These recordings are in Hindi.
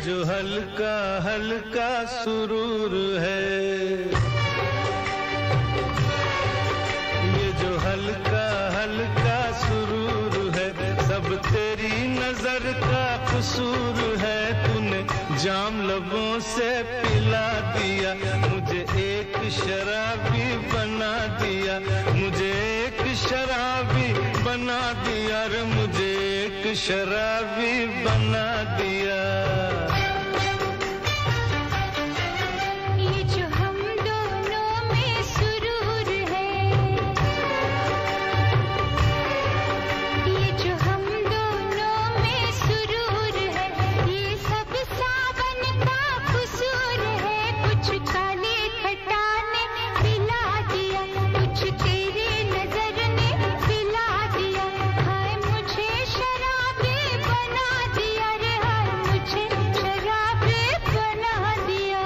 जो हल्का हल्का सुरूर है, ये जो हल्का हल्का सुरूर है, सब तेरी नजर का कसूर है। तूने जाम लबों से पिला दिया, मुझे एक शराबी बना दिया, मुझे एक शराबी बना दिया रे, मुझे एक शराबी बना दिया। ये जो हम दोनों में सुरूर है, ये जो हम दोनों में सुरूर है, ये सब सावन का कसूर है। कुछ काले खटाने पिला दिया, कुछ तेरी नजर ने पिला दिया। हाय मुझे शराबी बना दिया रे, हाय मुझे शराबी बना दिया।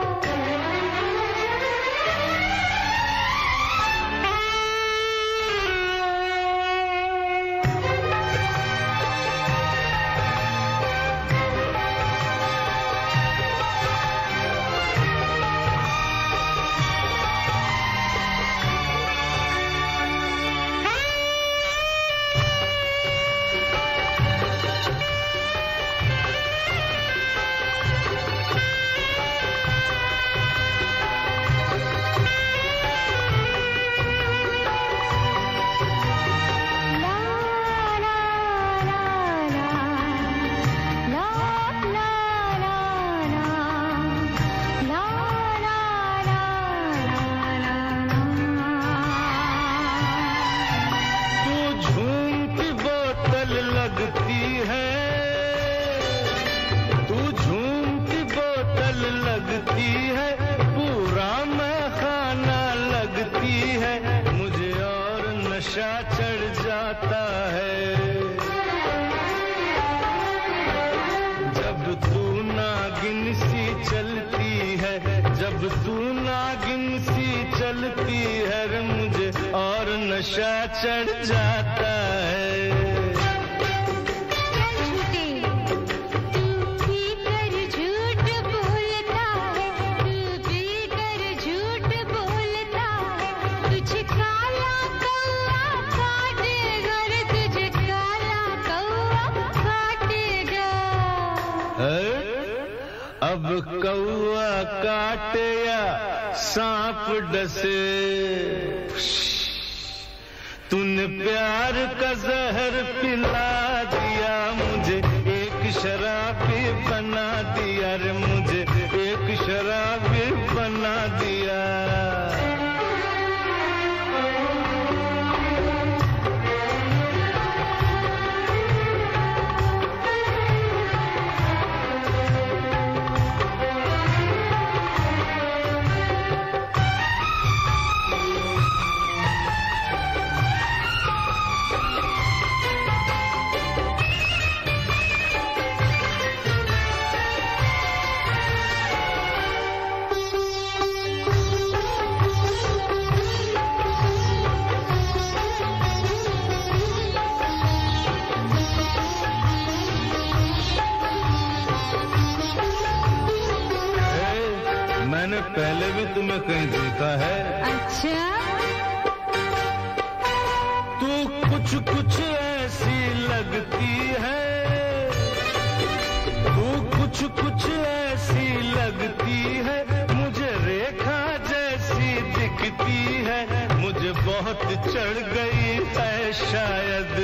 लगती है, तू झूम की बोतल लगती है, पूरा मैं खाना लगती है, मुझे और नशा चढ़ जाता है। जब तू नागिन सी चलती है, जब तू नागिन सी चलती है रे, मुझे और नशा चढ़ जाता है। अब कौआ काटे या सांप डसे, तूने प्यार का जहर पिला दिया, मुझे एक शराबी बना दिया रे, मुझे एक शराबी बना दिया। मैंने पहले भी तुम्हें कहीं देखा है। अच्छा? तू कुछ कुछ ऐसी लगती है, तू कुछ कुछ ऐसी लगती है, मुझे रेखा जैसी दिखती है, मुझे बहुत चढ़ गई है शायद।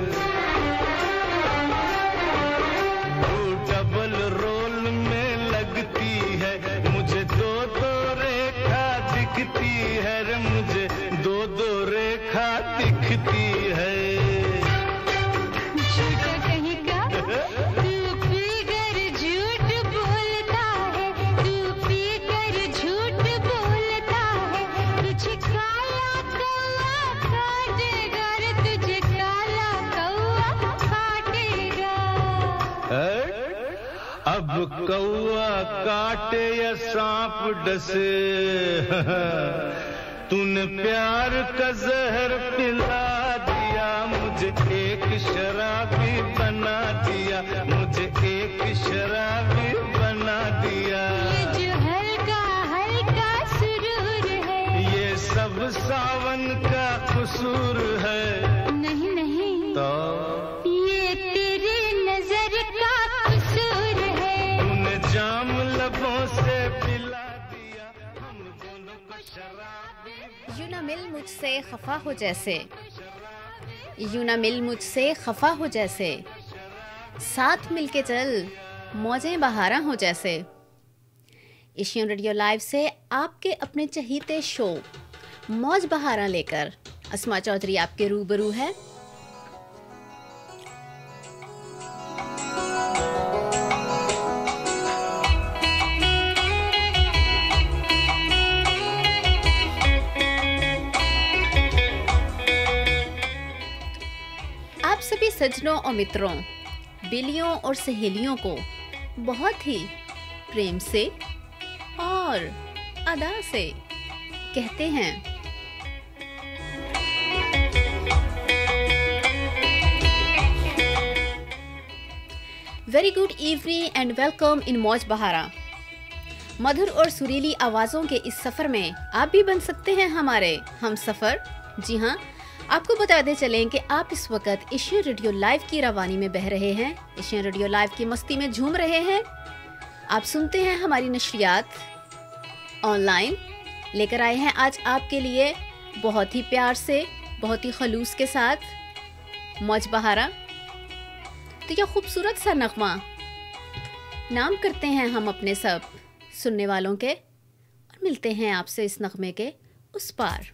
तू डबल रोल में लगती है, मुझे दो दो रेखा दिखती है रे, मुझे दो दो रेखा दिखती है। झूठा कहीं का, तू पीकर झूठ बोलता है, तू पीकर झूठ बोलता है, तुझे काला कौआ काटेगा रे, तुझे काला कौआ काटेगा। अब कौआ काटे या सांप डसे, तूने प्यार का जहर पिला दिया, मुझे एक शराबी बना दिया, मुझे एक शराबी मुझसे खफा हो जैसे, यूं ना मिल मुझसे खफा हो जैसे, साथ मिलके चल मौजें बहारा हो जैसे। एशियन रेडियो लाइव से आपके अपने चहीते शो मौज बहारा लेकर अस्मा चौधरी आपके रूबरू है। आप सभी सज्जनों और मित्रों, बिलियों और सहेलियों को बहुत ही प्रेम से और अदा से कहते हैं very good evening and welcome in Mauj Bahara. मधुर और सुरीली आवाज़ों के इस सफ़र में आप भी बन सकते हैं हमारे हम सफ़र। जी हाँ, आपको बताते चलें कि आप इस वक्त एशियन रेडियो लाइव की रवानी में बह रहे हैं, एशियन रेडियो लाइव की मस्ती में झूम रहे हैं। आप सुनते हैं हमारी नशरियात ऑनलाइन, लेकर आए हैं आज आपके लिए बहुत ही प्यार से, बहुत ही खलूस के साथ मौज बहारा। तो यह खूबसूरत सा नगमा नाम करते हैं हम अपने सब सुनने वालों के और मिलते हैं आपसे इस नगमे के उस पार।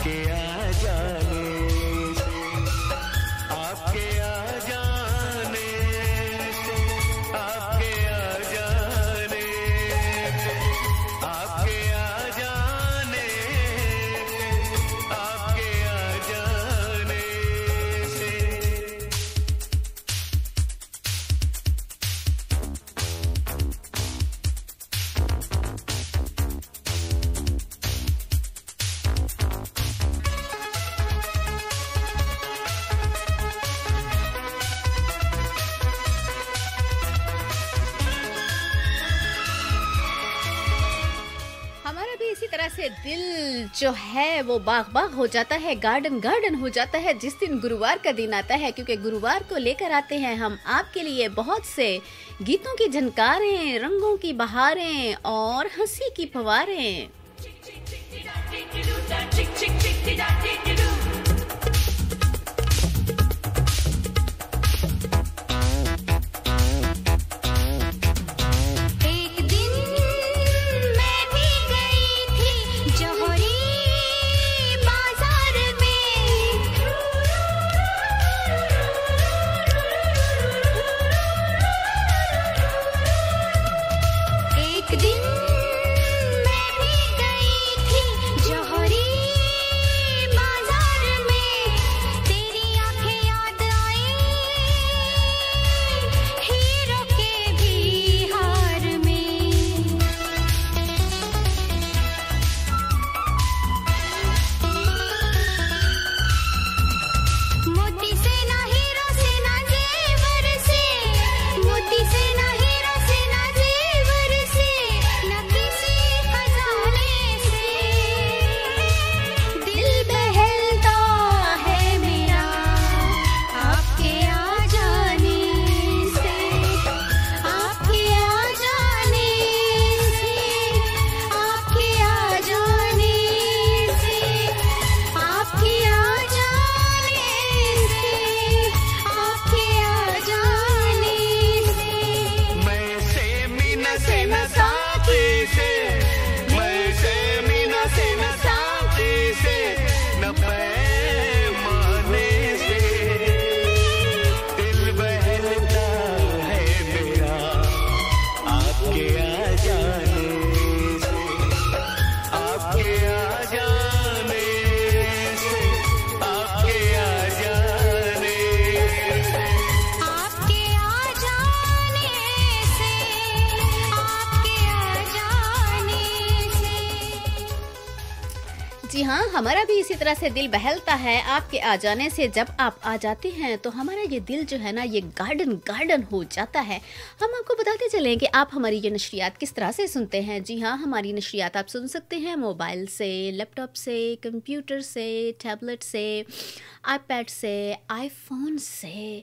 आपके आ जाने से, आपके आ जाने से, आपके आ जाने से, आपके आ जाने से, आपके आ जाने से। हमारा भी इसी तरह से दिल जो है वो बाग बाग हो जाता है, गार्डन गार्डन हो जाता है जिस दिन गुरुवार का दिन आता है, क्योंकि गुरुवार को लेकर आते हैं हम आपके लिए बहुत से गीतों की झनकारें, रंगों की बहारें और हंसी की फवारें। एक दिन मैं भी गई थी जौहरी बाजार में। एक दिन मैं भी गई थी जौहरी बाजार में। तेरी आंखें याद आई हीरो के भी हार में। मोती से ना हीरो से ना जेवर से, मोती से ना हीरो से ना जेवर से, न किसी खजाने से दिल बहलता है मेरा आपके आ जाने से, आपके आ जाने से, आपके आ जाने से, आपके आ जाने से, आपके आ जाने से। मैं से मीना से न साथी से, मैं से मीना से न साथी से, न पैमाने से दिल बहलता है मेरा आपके आ जाने से, आपके आ जाने से, आपके आ जाने से। आपके आ जाने से, आपके आ जाने से। जी हाँ, हमारा भी इसी तरह से दिल बहलता है आपके आ जाने से। जब आप आ जाते हैं तो हमारा ये दिल जो है ना, ये गार्डन गार्डन हो जाता है। हम आपको बताते चलें कि आप हमारी ये नशरियात किस तरह से सुनते हैं। जी हाँ, हमारी नशरियात आप सुन सकते हैं मोबाइल से, लैपटॉप से, कंप्यूटर से, टैबलेट से, आईपैड से, आईफोन से,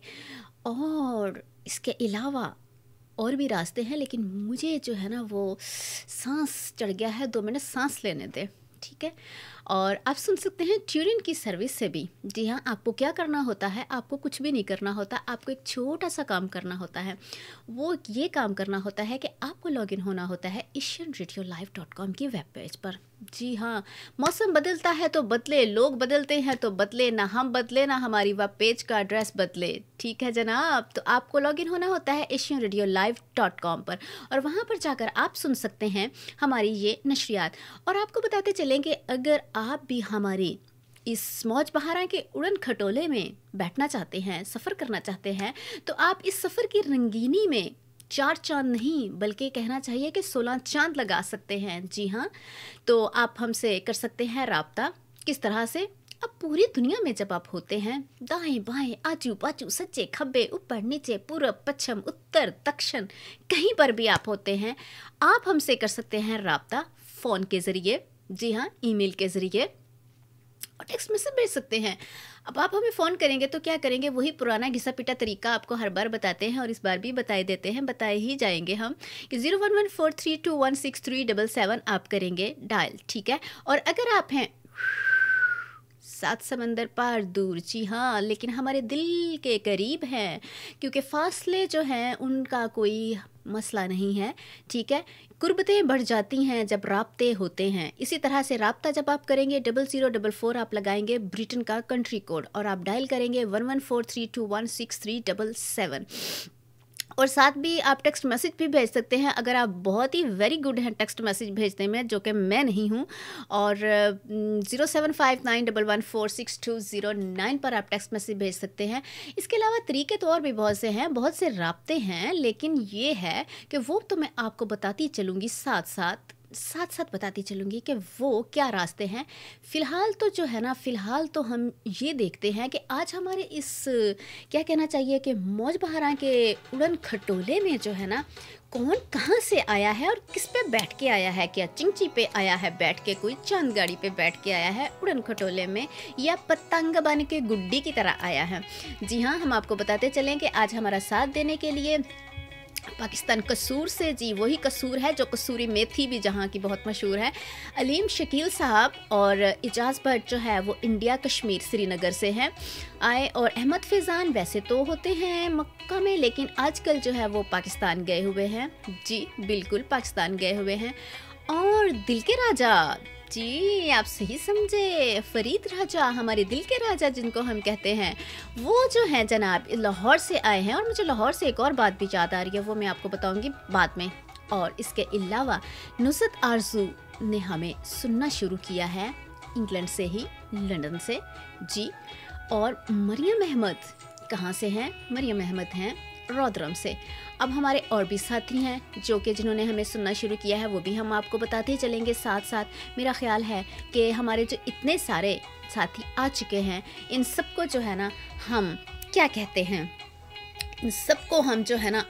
और इसके अलावा और भी रास्ते हैं, लेकिन मुझे जो है ना वो सांस चढ़ गया है, 2 मिनट सांस लेने दे, ठीक है। और आप सुन सकते हैं ट्यूरिन की सर्विस से भी। जी हाँ, आपको क्या करना होता है, आपको कुछ भी नहीं करना होता, आपको एक छोटा सा काम करना होता है। वो ये काम करना होता है कि आपको लॉगिन होना होता है asianradiolive.com की वेब पेज पर। जी हाँ, मौसम बदलता है तो बदले, लोग बदलते हैं तो बदले, ना हम बदले ना हमारी वेब पेज का एड्रेस बदले, ठीक है जनाब। तो आपको लॉगिन होना होता है asianradiolive.com पर, और वहाँ पर जाकर आप सुन सकते हैं हमारी ये नशरियात। और आपको बताते चलें कि अगर आप भी हमारी इस मौज बहारा के उड़न खटोले में बैठना चाहते हैं, सफ़र करना चाहते हैं, तो आप इस सफ़र की रंगीनी में 4 चांद नहीं बल्कि कहना चाहिए कि 16 चांद लगा सकते हैं। जी हाँ, तो आप हमसे कर सकते हैं राब्ता। किस तरह से? अब पूरी दुनिया में जब आप होते हैं, दाएं बाएं, आजू बाजू, सज्जे खब्बे, ऊपर नीचे, पूरब पश्चिम, उत्तर दक्षिण, कहीं पर भी आप होते हैं, आप हमसे कर सकते हैं राब्ता फ़ोन के ज़रिए। जी हाँ, ईमेल के ज़रिए, और टेक्स्ट मैसेज भेज सकते हैं। अब आप हमें फ़ोन करेंगे तो क्या करेंगे, वही पुराना घिसा पिटा तरीका आपको हर बार बताते हैं, और इस बार भी बताए देते हैं, बताए ही जाएंगे हम कि 0114321637 आप करेंगे डायल, ठीक है। और अगर आप हैं 7 समंदर पार दूर, जी हाँ, लेकिन हमारे दिल के करीब हैं, क्योंकि फासले जो हैं उनका कोई मसला नहीं है, ठीक है। कुर्बतें बढ़ जाती हैं जब राब्ते होते हैं। इसी तरह से राब्ता जब आप करेंगे 0044 आप लगाएंगे ब्रिटेन का कंट्री कोड और आप डायल करेंगे 1143216377 और साथ भी आप टेक्स्ट मैसेज भी भेज सकते हैं अगर आप बहुत ही वेरी गुड हैं टेक्स्ट मैसेज भेजने में, जो कि मैं नहीं हूं। और 0759114629 पर आप टेक्स्ट मैसेज भेज सकते हैं। इसके अलावा तरीके तो और भी बहुत से हैं, बहुत से राब्ते हैं, लेकिन ये है कि वो तो मैं आपको बताती चलूँगी, साथ साथ बताती चलूँगी कि वो क्या रास्ते हैं। फ़िलहाल तो जो है ना, फ़िलहाल तो हम ये देखते हैं कि आज हमारे इस क्या कहना चाहिए कि मौज बहारा के उड़न खटोले में जो है ना, कौन कहाँ से आया है और किस पे बैठ के आया है। क्या चिंची पे आया है बैठ के, कोई चांद गाड़ी पे बैठ के आया है उड़न खटोले में, या पतंग बन के गुड्डी की तरह आया है। जी हाँ, हम आपको बताते चलें कि आज हमारा साथ देने के लिए पाकिस्तान कसूर से, जी वही कसूर है जो कसूरी मेथी भी जहाँ की बहुत मशहूर है, अलीम शकील साहब, और इजाज़ भट्ट जो है वो इंडिया कश्मीर श्रीनगर से हैं आए, और अहमद फैज़ान वैसे तो होते हैं मक्का में, लेकिन आजकल जो है वो पाकिस्तान गए हुए हैं। जी बिल्कुल पाकिस्तान गए हुए हैं। और दिल के राजा, जी आप सही समझे, फरीद राजा, हमारे दिल के राजा जिनको हम कहते हैं, वो जो हैं जनाब लाहौर से आए हैं। और मुझे लाहौर से एक और बात भी याद आ रही है, वो मैं आपको बताऊंगी बाद में। और इसके अलावा नुसरत आरजू ने हमें सुनना शुरू किया है इंग्लैंड से ही, लंदन से जी। और मरियम अहमद कहाँ से हैं? मरियम अहमद हैं रोदरम से। अब हमारे और भी साथी हैं जो कि जिन्होंने हमें सुनना शुरू किया है, वो भी हम आपको बताते ही चलेंगे साथ साथ। मेरा ख्याल है कि हमारे जो इतने सारे साथी आ चुके हैं, इन सबको जो है ना हम क्या कहते हैं, इन सबको हम जो है ना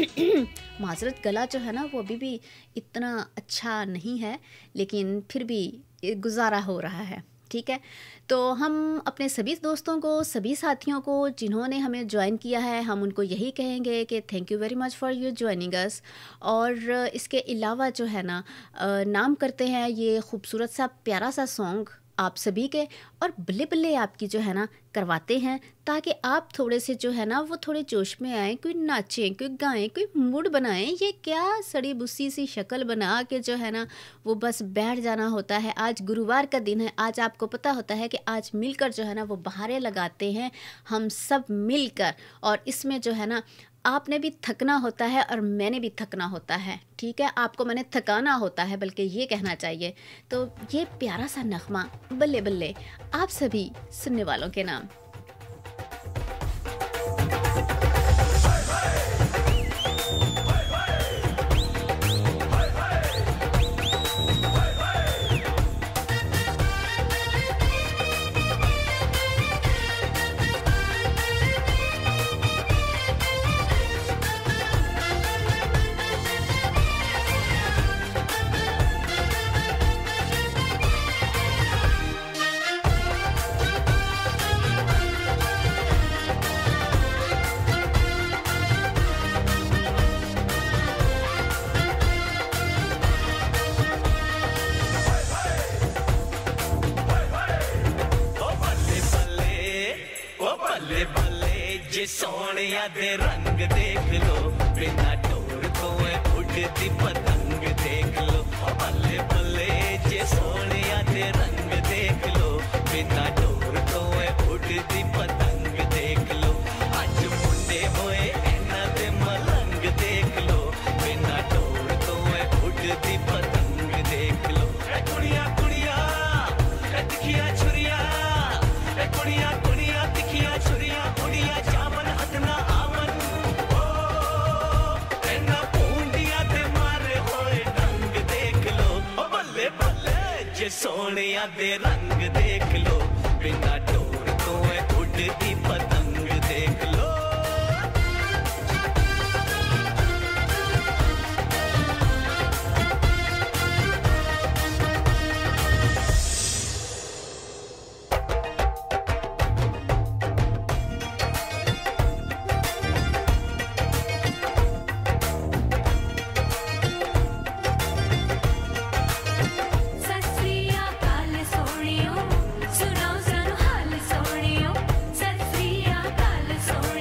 माजरत, गला जो है ना वो अभी भी इतना अच्छा नहीं है, लेकिन फिर भी गुजारा हो रहा है, ठीक है। तो हम अपने सभी दोस्तों को, सभी साथियों को जिन्होंने हमें ज्वाइन किया है, हम उनको यही कहेंगे कि thank you very much for your joining us. और इसके अलावा जो है ना, नाम करते हैं ये खूबसूरत सा प्यारा सा सॉन्ग आप सभी के, और बल्ले बल्ले आपकी जो है ना करवाते हैं, ताकि आप थोड़े से जो है ना वो थोड़े जोश में आएँ, कोई नाचें, कोई गाएं, कोई मूड बनाएं। ये क्या सड़ी बुस्सी सी शक्ल बना के जो है ना वो बस बैठ जाना होता है। आज गुरुवार का दिन है, आज आपको पता होता है कि आज मिलकर जो है ना वो बहारें लगाते हैं हम सब मिलकर, और इसमें जो है ना आपने भी थकना होता है और मैंने भी थकना होता है, ठीक है। आपको मैंने थकाना होता है, बल्कि ये कहना चाहिए। तो ये प्यारा सा नगमा बल्ले बल्ले आप सभी सुनने वालों के नाम। सोनिया दे रंग देख लो, बिना डोर तो उड़ती पतंग देख लो। बल्ले बल्ले जे सोनिया दे रंग देख लो, बिना डोर तो उड़ती पतंग देख लो। अज मुंडे होए इन्हां दे मलंग देख लो, बिना डोर तो उड़ती पतंग देख लो। कुड़िया कुड़िया तिखिया छुरिया, कुड़िया कुड़िया तिखिया छुरिया, कुड़िया जावन हथना आवन, ओ एना पूंडिया ते मारे होए डंग देख लो। ओ बल्ले बल्ले जे सोनिया दे रंग देख लो, बिना डोर तो उड़ती पतंग देख लो। सोनियो सुनो सुनो हाल सोनियो, सत श्री अकाल सोनियो।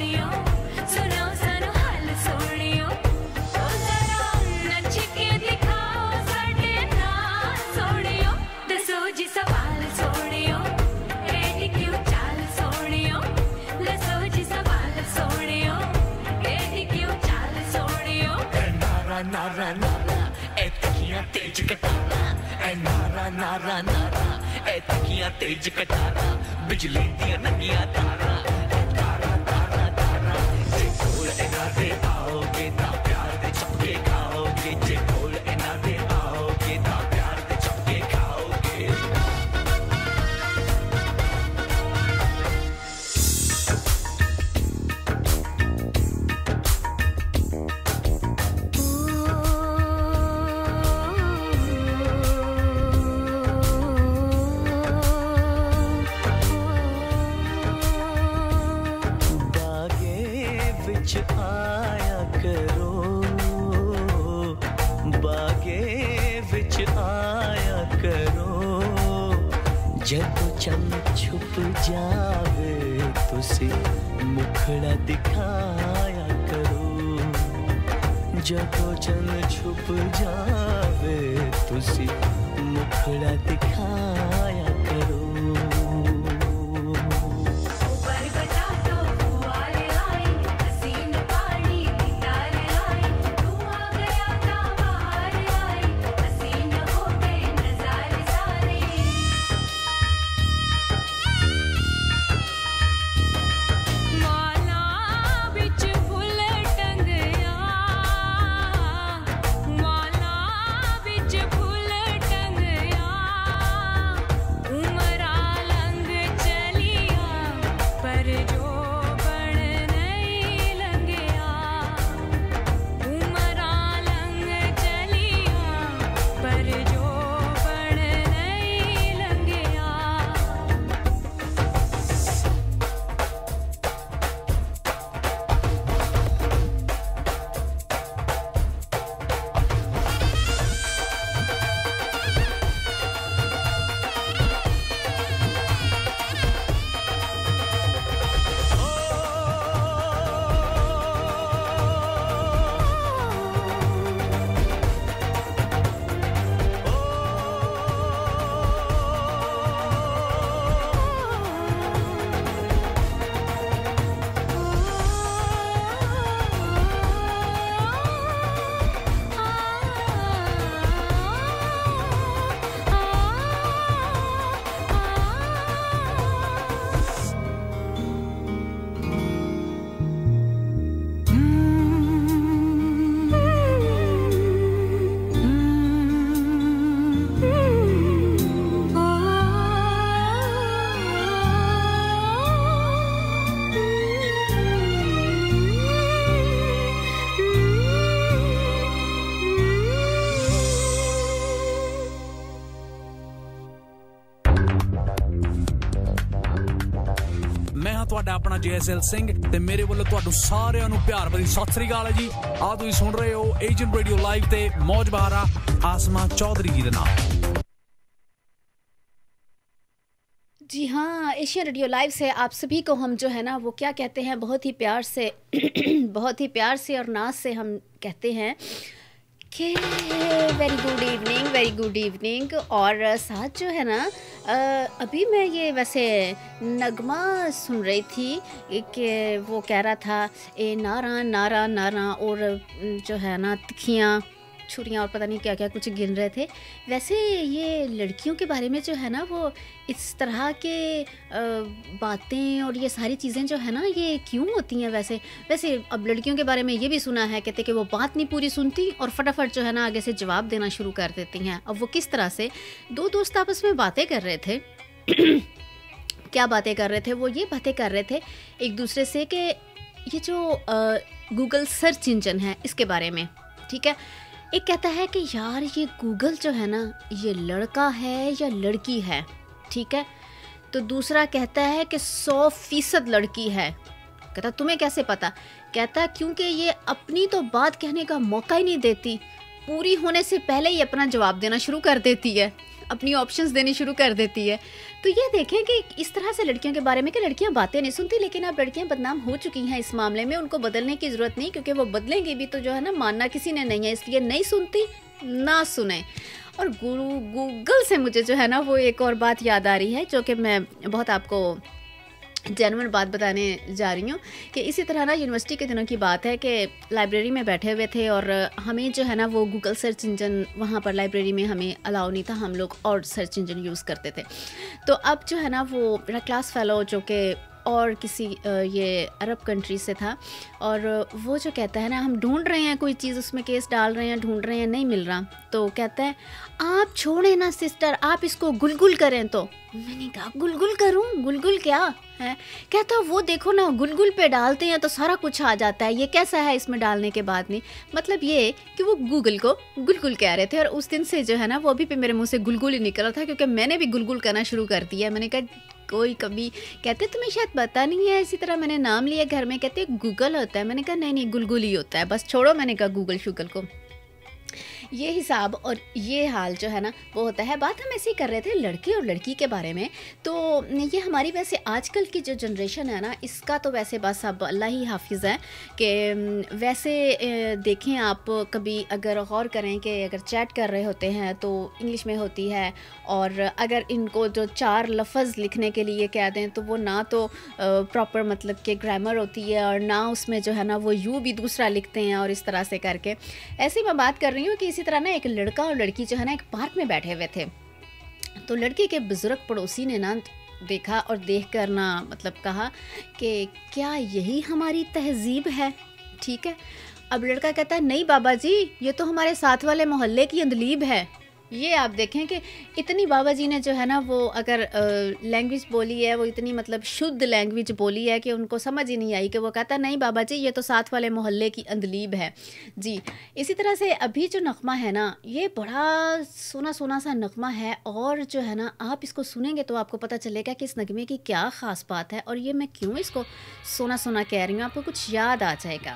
तेज कटारा ए नारा नारा नारा ए तकियां तेज कटारा बिजली दिया नंगियां तारा ए तारा तारा तारा जे कोल इना दे आओगे ता प्यार दे चपके खाओगे जे कोल इना दे आओगे ता प्यार दे चपके खाओगे आया करो बागे विच आया करो जदों चंद छुप जावे तुसी मुखड़ा दिखाया करो जदों चंद छुप जावे तुसी मुखड़ा दिखाया करो ਤੁਹਾਡਾ ਆਪਣਾ JSL ਸਿੰਘ ਤੇ ਮੇਰੇ ਵੱਲੋਂ ਤੁਹਾਨੂੰ ਸਾਰਿਆਂ ਨੂੰ ਪਿਆਰ ਭਰੀ ਸਤਿ ਸ੍ਰੀ ਅਕਾਲ ਜੀ ਆ ਤੁਸੀਂ ਸੁਣ ਰਹੇ ਹੋ ਏਜਨ ਰੇਡੀਓ ਲਾਈਵ ਤੇ ਮੌਜ ਬਹਾਰਾ आसमा चौधरी जी के नाम। जी हाँ, एशियन रेडियो लाइव से आप सभी को हम जो है ना वो क्या कहते हैं, बहुत ही प्यार से बहुत ही प्यार से और नाज से हम कहते हैं कि वेरी गुड इवनिंग। और साथ जो है ना अभी मैं ये वैसे नगमा सुन रही थी कि वो कह रहा था ए नारा नारा नारा और जो है ना तिखियाँ छुरियाँ और पता नहीं क्या क्या कुछ गिन रहे थे। वैसे ये लड़कियों के बारे में जो है ना वो इस तरह के बातें और ये सारी चीज़ें जो है ना ये क्यों होती हैं। वैसे अब लड़कियों के बारे में ये भी सुना है, कहते कि वो बात नहीं पूरी सुनती और फटाफट जो है ना आगे से जवाब देना शुरू कर देती हैं। अब वो किस तरह से, दो दोस्त आपस में बातें कर रहे थे क्या बातें कर रहे थे, वो ये बातें कर रहे थे एक दूसरे से कि ये जो गूगल सर्च इंजन है इसके बारे में, ठीक है। एक कहता है कि यार ये गूगल जो है ना ये लड़का है या लड़की है, ठीक है। तो दूसरा कहता है कि 100% लड़की है। कहता तुम्हें कैसे पता? कहता क्योंकि ये अपनी तो बात कहने का मौका ही नहीं देती, पूरी होने से पहले ही अपना जवाब देना शुरू कर देती है, अपनी ऑप्शंस देनी शुरू कर देती है। तो ये देखें कि इस तरह से लड़कियों के बारे में कि लड़कियां बातें नहीं सुनती, लेकिन अब लड़कियां बदनाम हो चुकी हैं इस मामले में। उनको बदलने की ज़रूरत नहीं, क्योंकि वो बदलेंगी भी तो जो है ना मानना किसी ने नहीं है, इसलिए नहीं सुनती ना सुने। और गूगल से मुझे जो है ना वो एक और बात याद आ रही है जो कि मैं बहुत आपको जेन्युइन बात बताने जा रही हूँ कि इसी तरह ना यूनिवर्सिटी के दिनों की बात है कि लाइब्रेरी में बैठे हुए थे और हमें जो है ना वो गूगल सर्च इंजन वहाँ पर लाइब्रेरी में हमें अलाउ नहीं था, हम लोग और सर्च इंजन यूज़ करते थे। तो अब जो है ना वो मेरा क्लास फेलो जो कि और किसी ये अरब कंट्री से था, और वो जो कहता है ना हम ढूंढ रहे हैं कोई चीज़, उसमें केस डाल रहे हैं, ढूंढ रहे हैं, नहीं मिल रहा, तो कहता है आप छोड़े ना सिस्टर, आप इसको गुलगुल करें। तो मैंने कहा गुलगुल करूं, गुलगुल क्या है? कहता वो देखो ना गुलगुल पे डालते हैं तो सारा कुछ आ जाता है, ये कैसा है इसमें डालने के बाद? नहीं, मतलब ये कि वो गूगल को गुलगुल कह रहे थे, और उस दिन से जो है ना वो अभी पे मेरे मुंह से गुलगुल ही निकल रहा था, क्योंकि मैंने भी गुलगुल करना शुरू कर दिया। मैंने कहा कोई कभी कहते तुम्हें शायद पता नहीं है, इसी तरह मैंने नाम लिया घर में, कहते गूगल होता है। मैंने कहा नहीं नहीं गुलगुल ही होता है, बस छोड़ो। मैंने कहा गूगल शुगल को। ये हिसाब और ये हाल जो है ना वो होता है। बात हम ऐसे ही कर रहे थे लड़के और लड़की के बारे में, तो ये हमारी वैसे आजकल की जो जनरेशन है ना इसका तो वैसे बस अब अल्लाह ही हाफिज़ है कि वैसे देखें आप कभी अगर गौर करें कि अगर चैट कर रहे होते हैं तो इंग्लिश में होती है, और अगर इनको जो 4 लफ्ज़ लिखने के लिए कह दें तो वो ना तो प्रॉपर मतलब के ग्रामर होती है, और ना उसमें जो है ना वो यू भी दूसरा लिखते हैं, और इस तरह से करके। ऐसे ही मैं बात कर रही हूँ कि इसी तरह ना एक लड़का और लड़की जो है ना एक पार्क में बैठे हुए थे, तो लड़के के बुजुर्ग पड़ोसी ने ना देखा और देख कर ना मतलब कहा कि क्या यही हमारी तहजीब है? ठीक है। अब लड़का कहता है नहीं बाबा जी, ये तो हमारे साथ वाले मोहल्ले की अंदलीब है। ये आप देखें कि इतनी बाबा जी ने जो है ना वो अगर लैंग्वेज बोली है, वो इतनी मतलब शुद्ध लैंग्वेज बोली है कि उनको समझ ही नहीं आई, कि वो कहता नहीं बाबा जी ये तो साथ वाले मोहल्ले की अंदलीब है जी। इसी तरह से अभी जो नगमा है ना ये बड़ा सोना सोना सा नगमा है, और जो है ना आप इसको सुनेंगे तो आपको पता चलेगा कि इस नगमे की क्या ख़ास बात है, और ये मैं क्यों इसको सोना सोना कह रही हूँ, आपको कुछ याद आ जाएगा।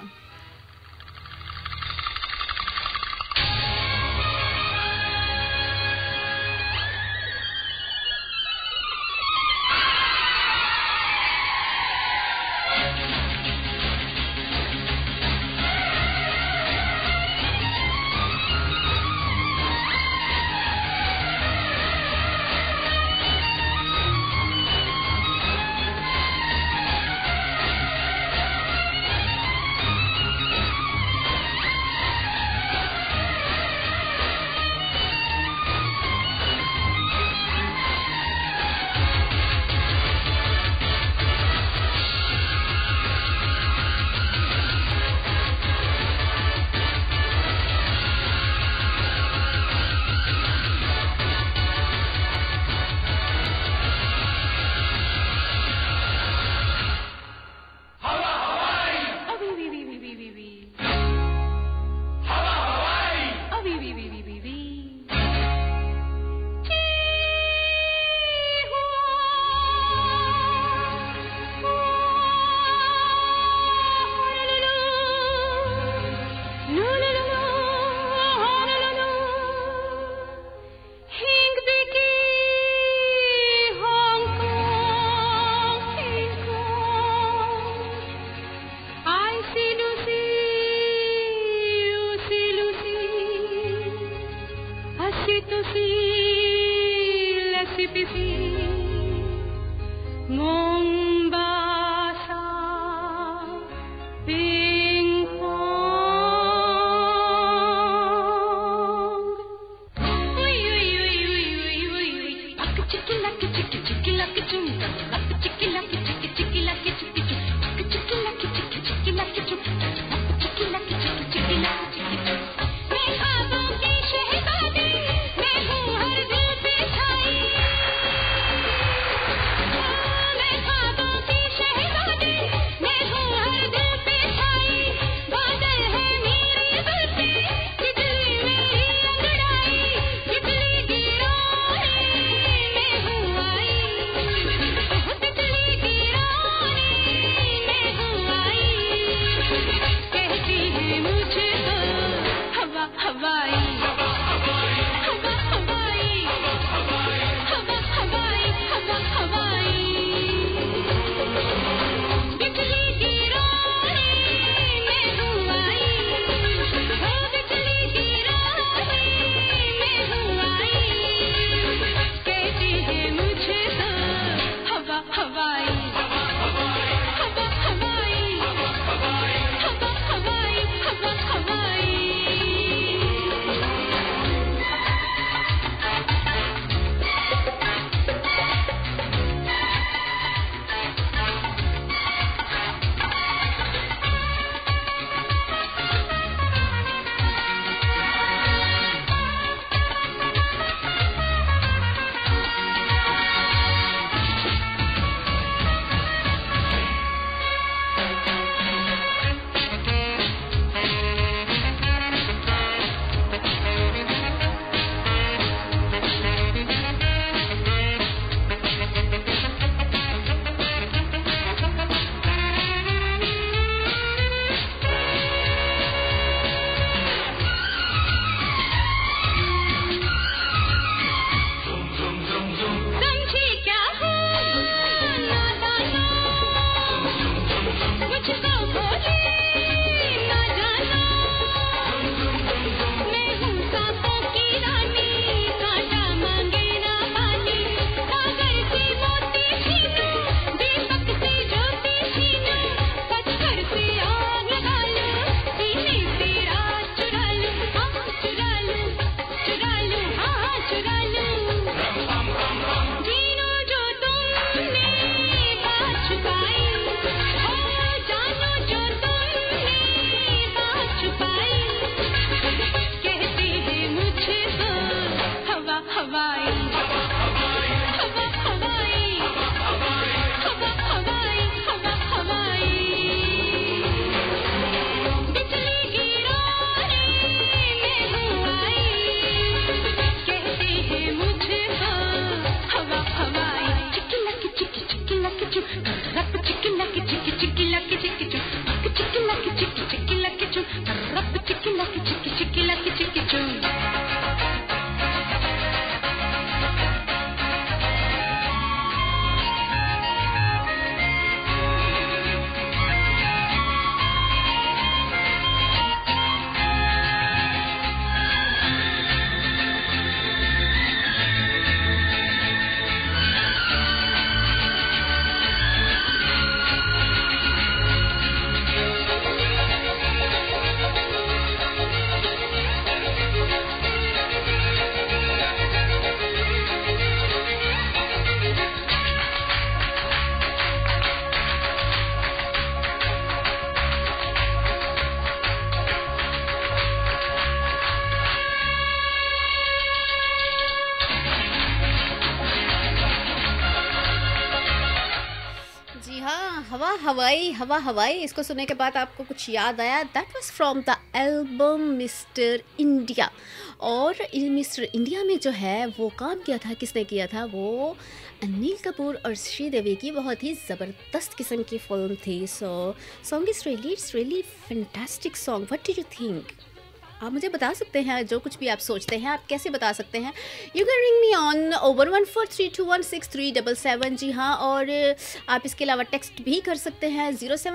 हवा हवाई इसको सुनने के बाद आपको कुछ याद आया? That was from the album mister India. और मिस्टर इंडिया में जो है वो काम किया था, किसने किया था? वो अनिल कपूर और श्रीदेवी की बहुत ही ज़बरदस्त किस्म की फिल्म थी। So song is really fantastic song. What do you think? आप मुझे बता सकते हैं जो कुछ भी आप सोचते हैं। आप कैसे बता सकते हैं? You can ring me on 01432163777। जी हाँ, और आप इसके अलावा टेक्स्ट भी कर सकते हैं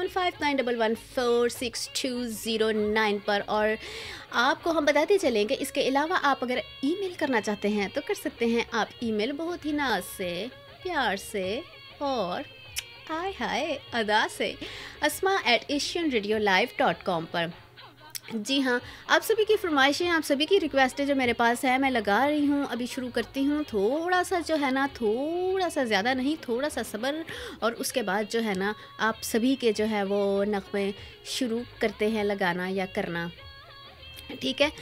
07591146209 पर। और आपको हम बताते चलेंगे, इसके अलावा आप अगर ईमेल करना चाहते हैं तो कर सकते हैं। आप ईमेल बहुत ही नाज से, प्यार से और हाय अदा से asma@asianradiolive.com पर। जी हाँ, आप सभी की फरमाइशें, आप सभी की रिक्वेस्टें जो मेरे पास है मैं लगा रही हूँ। अभी शुरू करती हूँ। थोड़ा सा जो है ना, थोड़ा सा ज़्यादा नहीं, थोड़ा सा सब्र, और उसके बाद जो है ना आप सभी के जो है वो नग़मे शुरू करते हैं लगाना या करना। ठीक है?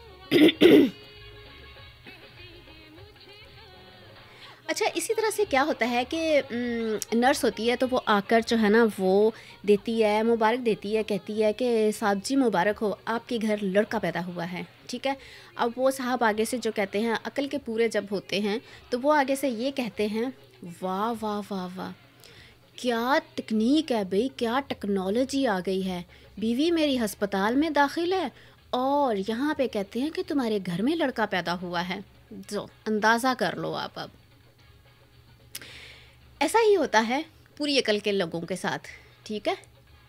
अच्छा, इसी तरह से क्या होता है कि नर्स होती है तो वो आकर जो है ना वो देती है, मुबारक देती है, कहती है कि साहब जी मुबारक हो, आपके घर लड़का पैदा हुआ है। ठीक है? अब वो साहब आगे से जो कहते हैं, अकल के पूरे जब होते हैं तो वो आगे से ये कहते हैं, वाह वाह वाह वाह, क्या तकनीक है भाई, क्या टेक्नोलॉजी आ गई है। बीवी मेरी अस्पताल में दाखिल है और यहाँ पे कहते हैं कि तुम्हारे घर में लड़का पैदा हुआ है। जो अंदाज़ा कर लो आप। अब ऐसा ही होता है पूरी अकल के लोगों के साथ। ठीक है?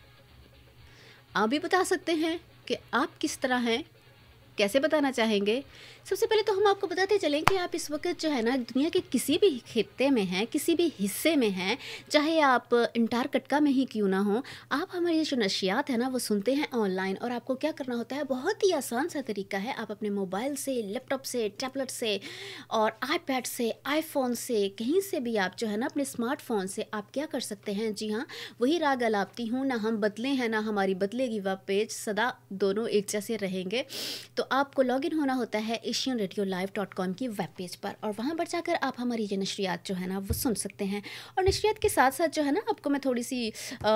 आप भी बता सकते हैं कि आप किस तरह हैं, कैसे बताना चाहेंगे। सबसे पहले तो हम आपको बताते चलें कि आप इस वक्त जो है ना दुनिया के किसी भी खित्ते में हैं, किसी भी हिस्से में हैं, चाहे आप अंटार्कटिका में ही क्यों ना हो, आप हमारी जो नशियात है ना वो सुनते हैं ऑनलाइन। और आपको क्या करना होता है, बहुत ही आसान सा तरीका है। आप अपने मोबाइल से, लैपटॉप से, टैबलेट से और आईपैड से, आईफोन से, कहीं से भी आप जो है ना अपने स्मार्टफोन से आप क्या कर सकते हैं। जी हाँ, वही राग अलापती हूँ, ना हम बदले हैं ना हमारी बदलेगी वेब पेज, सदा दोनों एक जैसे रहेंगे। तो आपको लॉगिन होना होता है asianradiolive.com की वेब पेज पर, और वहाँ पर जाकर आप हमारी ये नशरियात जो है ना वो सुन सकते हैं। और नशरियात के साथ साथ जो है ना आपको मैं थोड़ी सी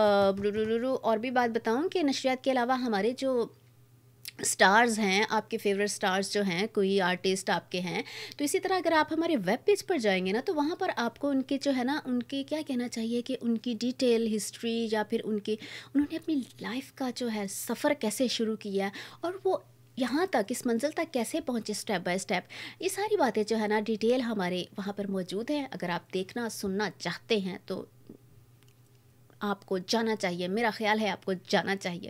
और भी बात बताऊँ कि नशरियात के अलावा हमारे जो स्टार्स हैं, आपके फेवरेट स्टार्स जो हैं, कोई आर्टिस्ट आपके हैं, तो इसी तरह अगर आप हमारे वेब पेज पर जाएंगे ना तो वहाँ पर आपको उनके जो है ना, उनके क्या कहना चाहिए कि उनकी डिटेल हिस्ट्री या फिर उन्होंने अपनी लाइफ का जो है सफ़र कैसे शुरू किया और वो यहाँ तक, इस मंजिल तक कैसे पहुँचे स्टेप बाय स्टेप, ये सारी बातें जो है ना डिटेल हमारे वहाँ पर मौजूद हैं। अगर आप देखना सुनना चाहते हैं तो आपको जाना चाहिए, मेरा ख्याल है आपको जाना चाहिए।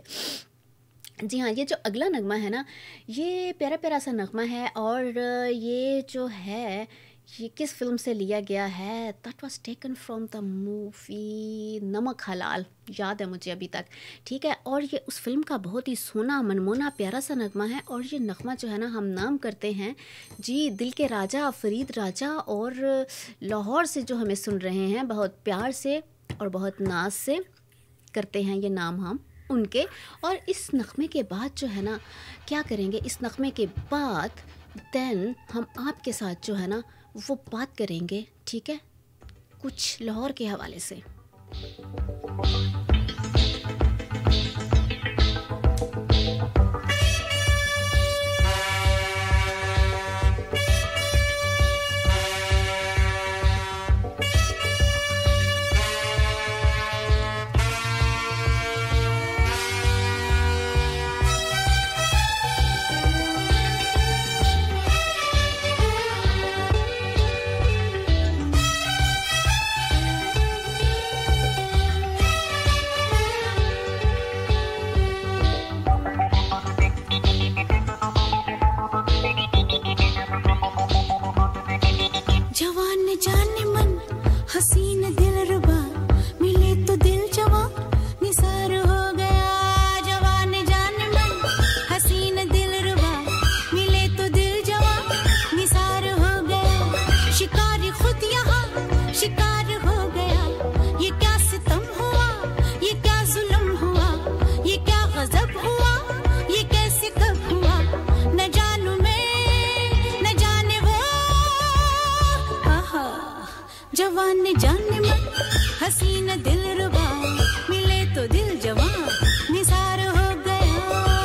जी हाँ, ये जो अगला नगमा है ना, ये प्यारा प्यारा सा नगमा है और ये जो है ये किस फिल्म से लिया गया है? That was taken from the movie Namak Halaal, याद है मुझे अभी तक। ठीक है? और ये उस फिल्म का बहुत ही सोना मनमोना प्यारा सा नगमा है। और ये नगमा जो है ना हम नाम करते हैं जी दिल के राजा फरीद राजा, और लाहौर से जो हमें सुन रहे हैं, बहुत प्यार से और बहुत नाज से करते हैं ये नाम हम उनके। और इस नगमे के बाद जो है ना क्या करेंगे, इस नगमे के बाद देन हम आपके साथ जो है ना वो बात करेंगे। ठीक है? कुछ लाहौर के हवाले से। जवान जाने मन हसीन दिलरुबा दिल जवां निसार हो गया।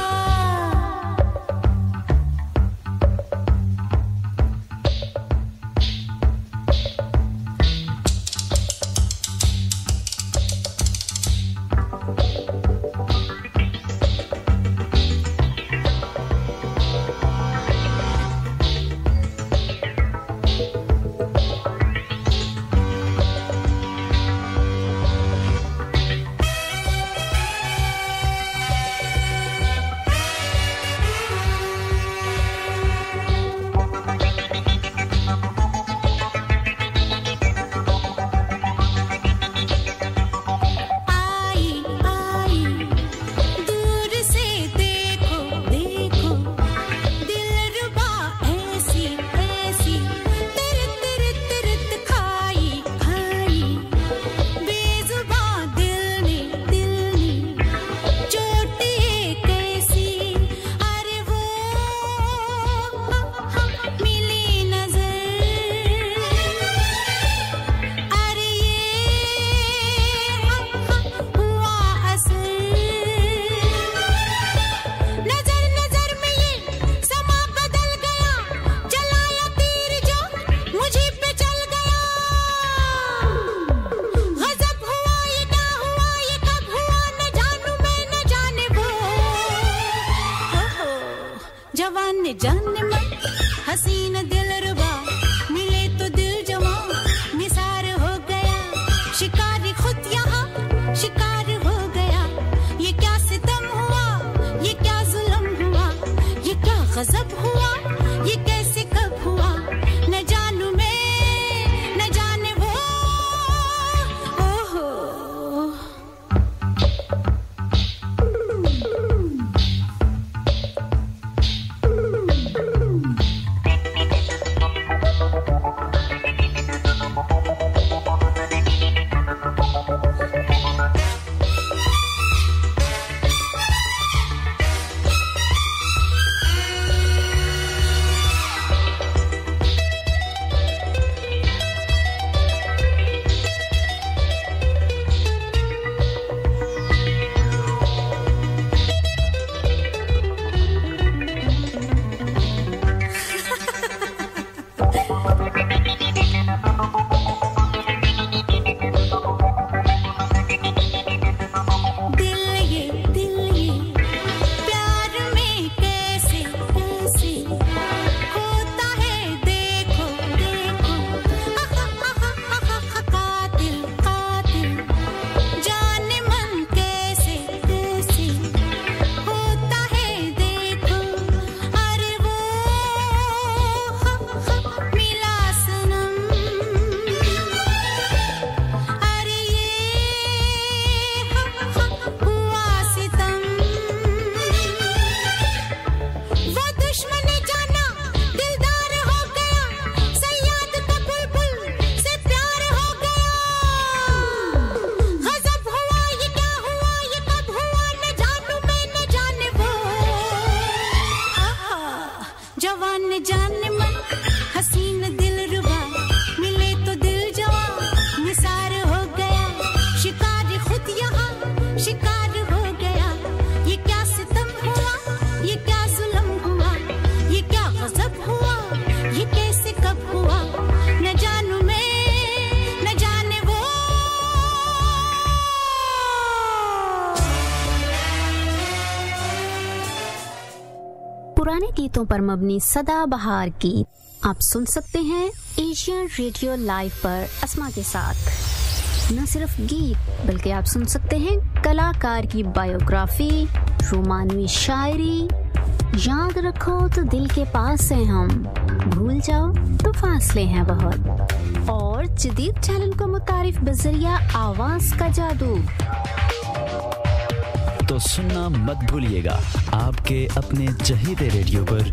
पुराने गीतों पर मबनी सदाबहार गीत आप सुन सकते हैं एशियन रेडियो लाइव पर अस्मा के साथ। न सिर्फ गीत बल्कि आप सुन सकते हैं कलाकार की बायोग्राफी, रोमानवी शायरी। याद रखो तो दिल के पास हैं हम, भूल जाओ तो फासले हैं बहुत। और जदीद चैनल को मुतारिफ बजरिया आवाज का जादू तो सुनना मत भूलिएगा आपके अपने चहीते रेडियो पर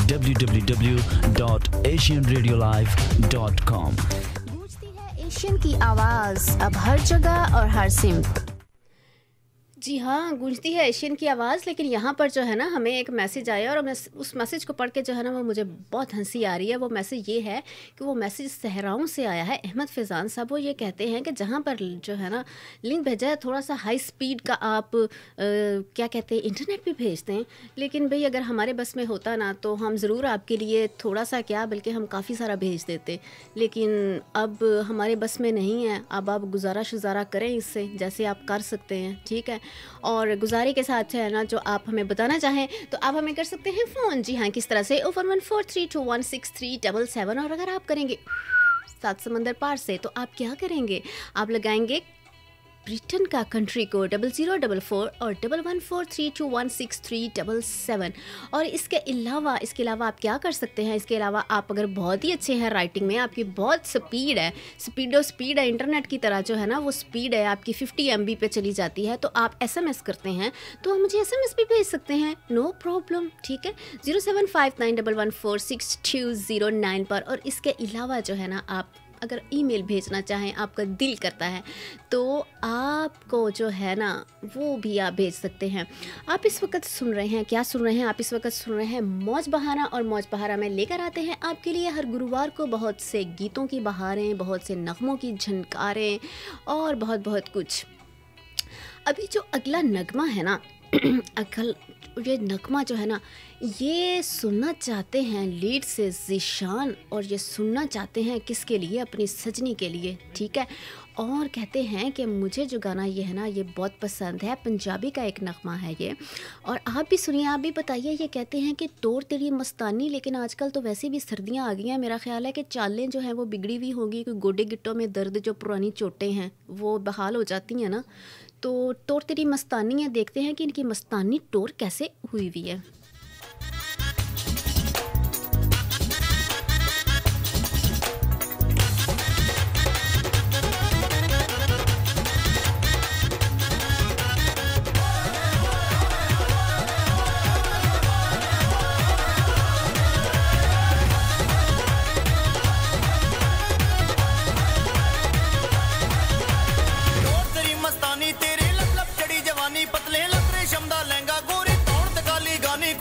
www.asianradiolive.com। गूंजती है एशियन की आवाज अब हर जगह और हर सिमत। जी हाँ, गूंजती है एशियन की आवाज़। लेकिन यहाँ पर जो है ना हमें एक मैसेज आया और मैं उस मैसेज को पढ़ के जो है ना वो मुझे बहुत हंसी आ रही है। वो मैसेज ये है कि वो मैसेज सहराओं से आया है, अहमद फैज़ान साहब। वो ये कहते हैं कि जहाँ पर जो है ना लिंक भेजा है थोड़ा सा हाई स्पीड का आप क्या कहते हैं इंटरनेट भी भेजते हैं। लेकिन भाई अगर हमारे बस में होता ना तो हम ज़रूर आपके लिए थोड़ा सा क्या बल्कि हम काफ़ी सारा भेज देते। लेकिन अब हमारे बस में नहीं है। अब आप गुजारा शुजारा करें इससे जैसे आप कर सकते हैं, ठीक है। और गुजारे के साथ है ना जो आप हमें बताना चाहें तो आप हमें कर सकते हैं फ़ोन। जी हाँ, किस तरह से 014321637। और अगर आप करेंगे 7 समंदर पार से तो आप क्या करेंगे, आप लगाएंगे ब्रिटेन का कंट्री कोड 0044 और 1143216377। और इसके अलावा आप क्या कर सकते हैं, इसके अलावा आप अगर बहुत ही अच्छे हैं राइटिंग में, आपकी बहुत स्पीड है इंटरनेट की तरह जो है ना वो स्पीड है आपकी 50 MB पे चली जाती है, तो आप SMS करते हैं तो आप मुझे SMS भी भेज सकते हैं, नो प्रॉब्लम, ठीक है, 07591146209 पर। और इसके अलावा जो है ना आप अगर ईमेल भेजना चाहें, आपका दिल करता है तो आपको जो है ना वो भी आप भेज सकते हैं। आप इस वक्त सुन रहे हैं, क्या सुन रहे हैं, आप इस वक्त सुन रहे हैं मौज बहारा। और मौज बहारा में लेकर आते हैं आपके लिए हर गुरुवार को बहुत से गीतों की बहारें, बहुत से नगमों की झनकारें और बहुत बहुत कुछ। अभी जो अगला नगमा है ना ये नगमा जो है ना ये सुनना चाहते हैं लीड से ज़ीशान, और ये सुनना चाहते हैं किसके लिए, अपनी सजनी के लिए, ठीक है। और कहते हैं कि मुझे जो गाना ये है ना ये बहुत पसंद है, पंजाबी का एक नगमा है ये। और आप भी सुनिए, आप भी बताइए। ये कहते हैं कि तोड़ तेरी मस्तानी, लेकिन आजकल तो वैसे भी सर्दियां आ गई हैं, मेरा ख्याल है कि चालें जो हैं वो बिगड़ी हुई होंगी, कोई गोडे गिट्टों में दर्द, जो पुरानी चोटें हैं वो बहाल हो जाती हैं ना। तो तोड़ तेरी मस्तानी है, देखते हैं कि इनकी मस्तानी टोर कैसे हुई हुई है। पतले लतरे शमदा लहंगा गोरी तौड़ तकाली गानी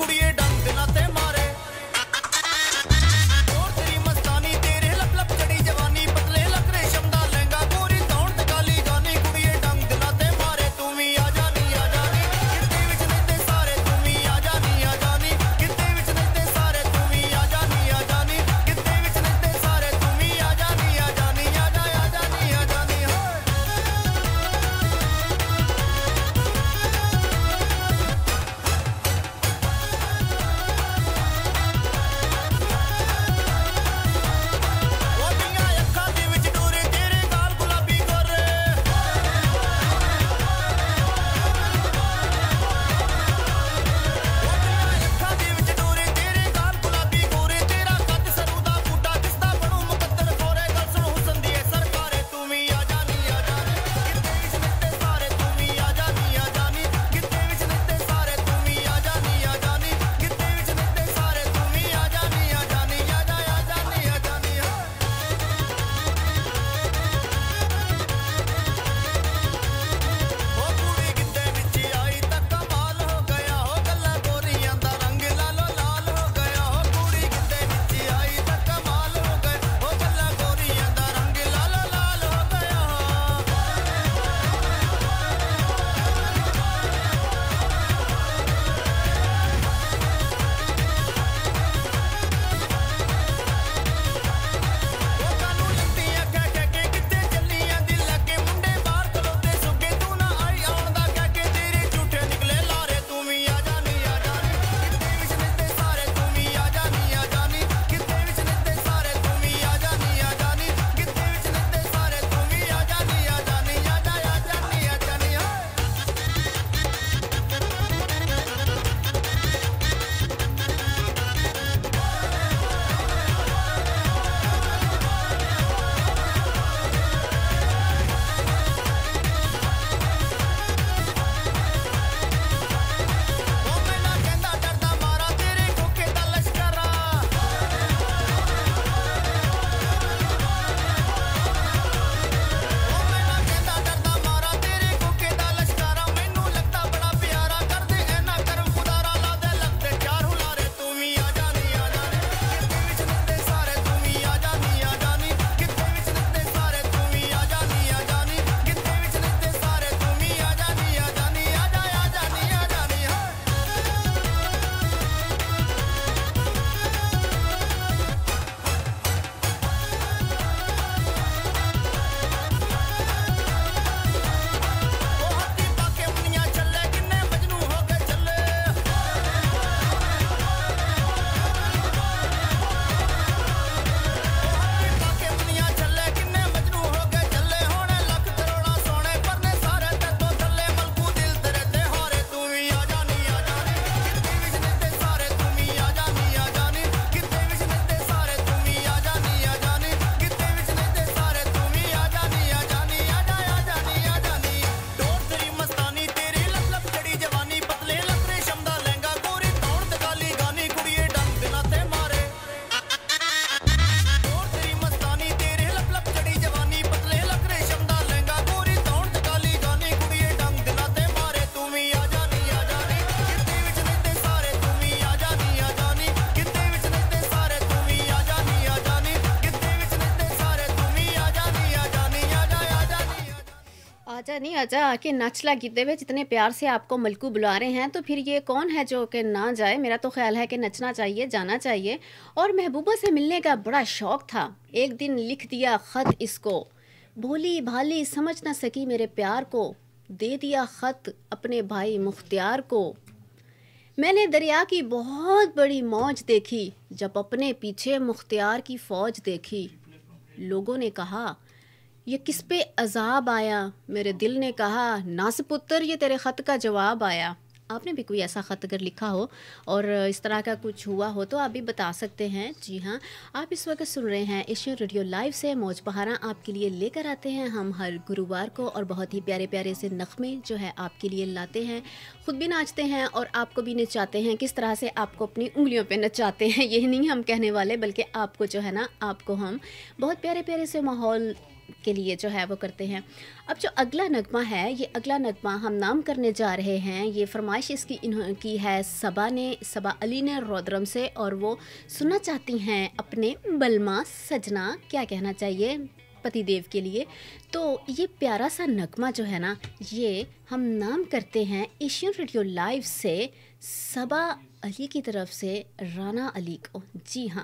आजा नहीं आजा कि नाचला गीते हुए जितने प्यार से आपको मलकू बुला रहे हैं, तो फिर ये कौन है जो कि ना जाए। मेरा तो ख्याल है कि नचना चाहिए, जाना चाहिए। और महबूबा से मिलने का बड़ा शौक था। एक दिन लिख दिया ख़त इसको, भोली भाली समझ ना सकी मेरे प्यार को, दे दिया ख़त अपने भाई मुख्तियार को। मैंने दरिया की बहुत बड़ी मौज देखी, जब अपने पीछे मुख्तियार की फ़ौज देखी। लोगों ने कहा ये किस पे अजाब आया, मेरे दिल ने कहा नासपुत्र ये तेरे ख़त का जवाब आया। आपने भी कोई ऐसा ख़त अगर लिखा हो और इस तरह का कुछ हुआ हो तो आप भी बता सकते हैं। जी हाँ, आप इस वक्त सुन रहे हैं एशियन रेडियो लाइव से मौज बहारा आपके लिए लेकर आते हैं हम हर गुरुवार को, और बहुत ही प्यारे प्यारे से नग़्मे जो है आपके लिए लाते हैं। ख़ुद भी नाचते हैं और आपको भी नचाते हैं। किस तरह से आपको अपनी उंगलियों पे नचाते हैं ये नहीं हम कहने वाले, बल्कि आपको जो है ना, आपको हम बहुत प्यारे प्यारे से माहौल के लिए जो है वो करते हैं। अब जो अगला नगमा है, ये अगला नगमा हम नाम करने जा रहे हैं। ये फरमाइश इसकी की है सबा अली ने रोदरम से, और वो सुनना चाहती हैं अपने बलमा सजना, क्या कहना चाहिए, पतिदेव के लिए। तो ये प्यारा सा नगमा जो है ना, ये हम नाम करते हैं एशियन रेडियो लाइव से सबा अली की तरफ से राना अली को। जी हाँ,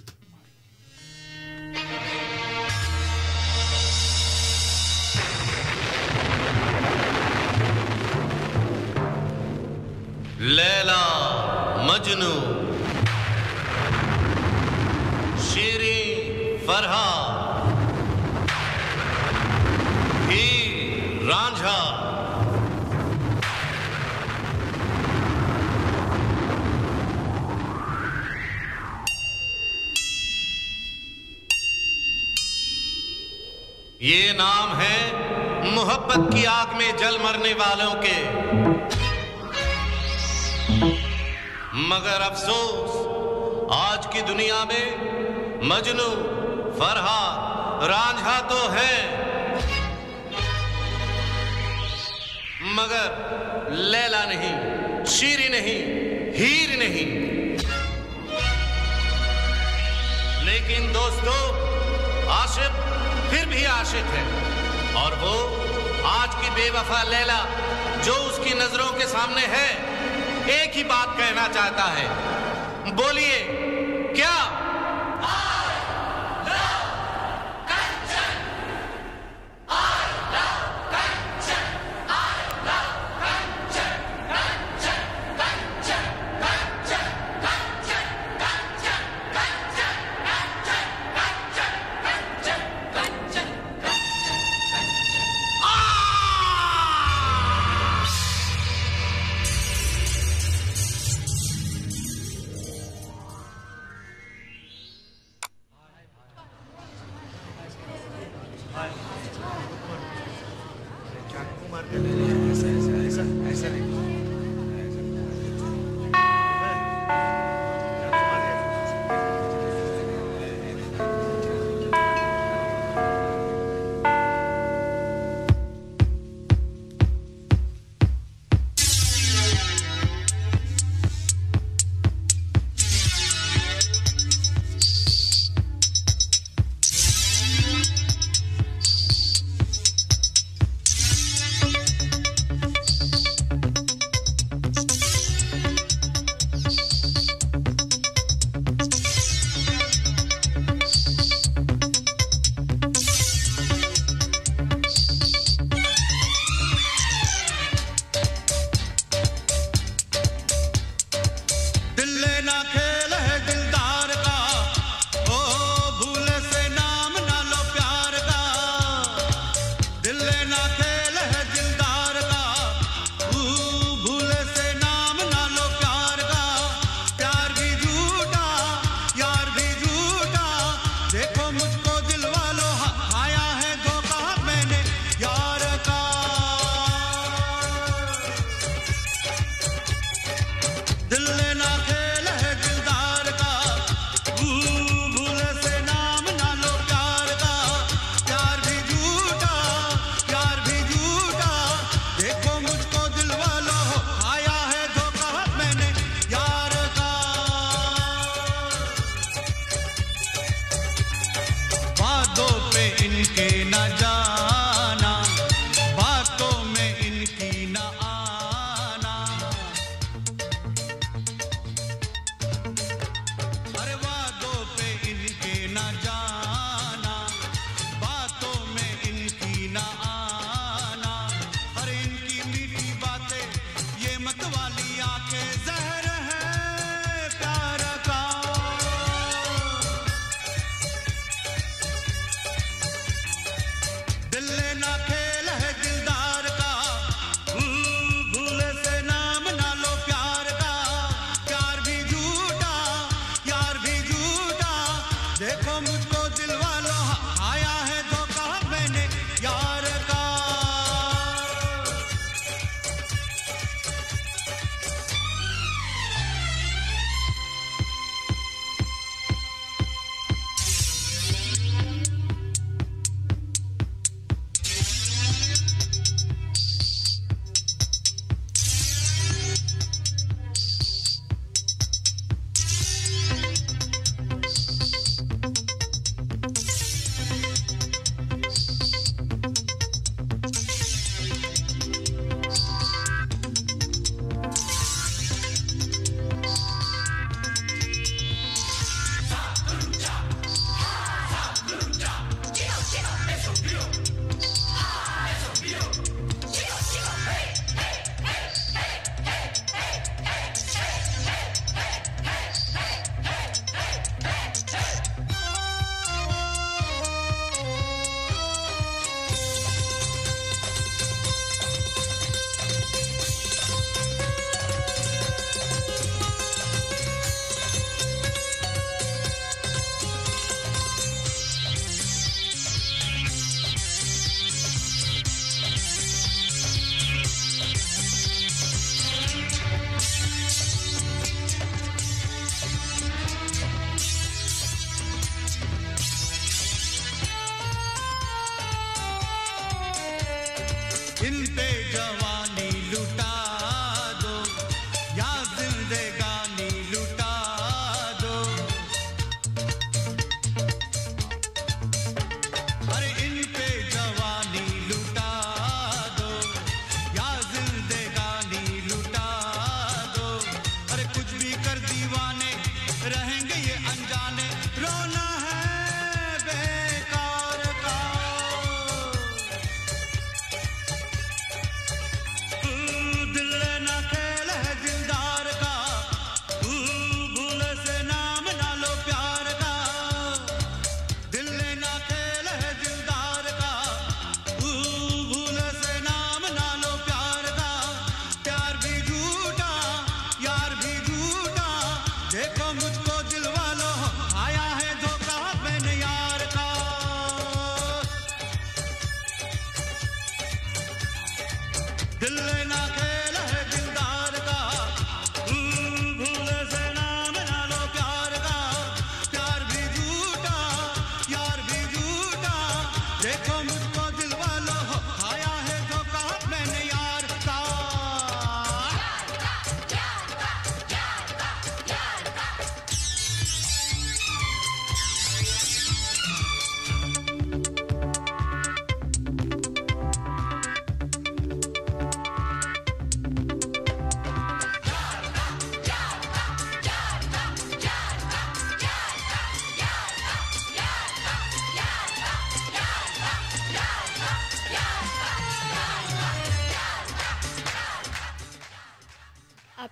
लैला मजनू शीरीं फरहाद हीर रांझा ये नाम है मोहब्बत की आग में जल मरने वालों के। मगर अफसोस आज की दुनिया में मजनू फरहाद रांझा तो है, मगर लैला नहीं, शीरी नहीं, हीर नहीं। लेकिन दोस्तों, आशिक फिर भी आशिक है, और वो आज की बेवफा लैला जो उसकी नजरों के सामने है, एक ही बात कहना चाहता है। बोलिए क्या?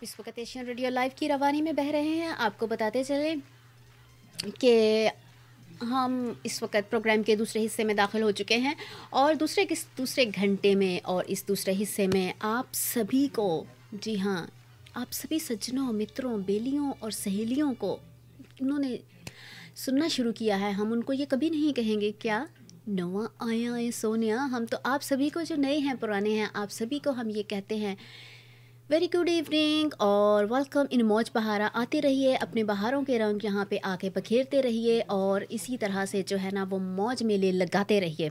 इस वक्त एशियन रेडियो लाइव की रवानी में बह रहे हैं। आपको बताते चले कि हम इस वक्त प्रोग्राम के दूसरे हिस्से में दाखिल हो चुके हैं और दूसरे घंटे में और इस दूसरे हिस्से में आप सभी को, जी हाँ, आप सभी सज्जनों, मित्रों, बेलियों और सहेलियों को इन्होंने सुनना शुरू किया है। हम उनको ये कभी नहीं कहेंगे क्या नवा आया है सोनिया। हम तो आप सभी को, जो नए हैं पुराने हैं, आप सभी को हम ये कहते हैं वेरी गुड इवनिंग और वेलकम इन मौज बहारा। आते रहिए, अपने बहारों के रंग यहाँ पे आके बखेरते रहिए और इसी तरह से जो है ना वो मौज मेले लगाते रहिए।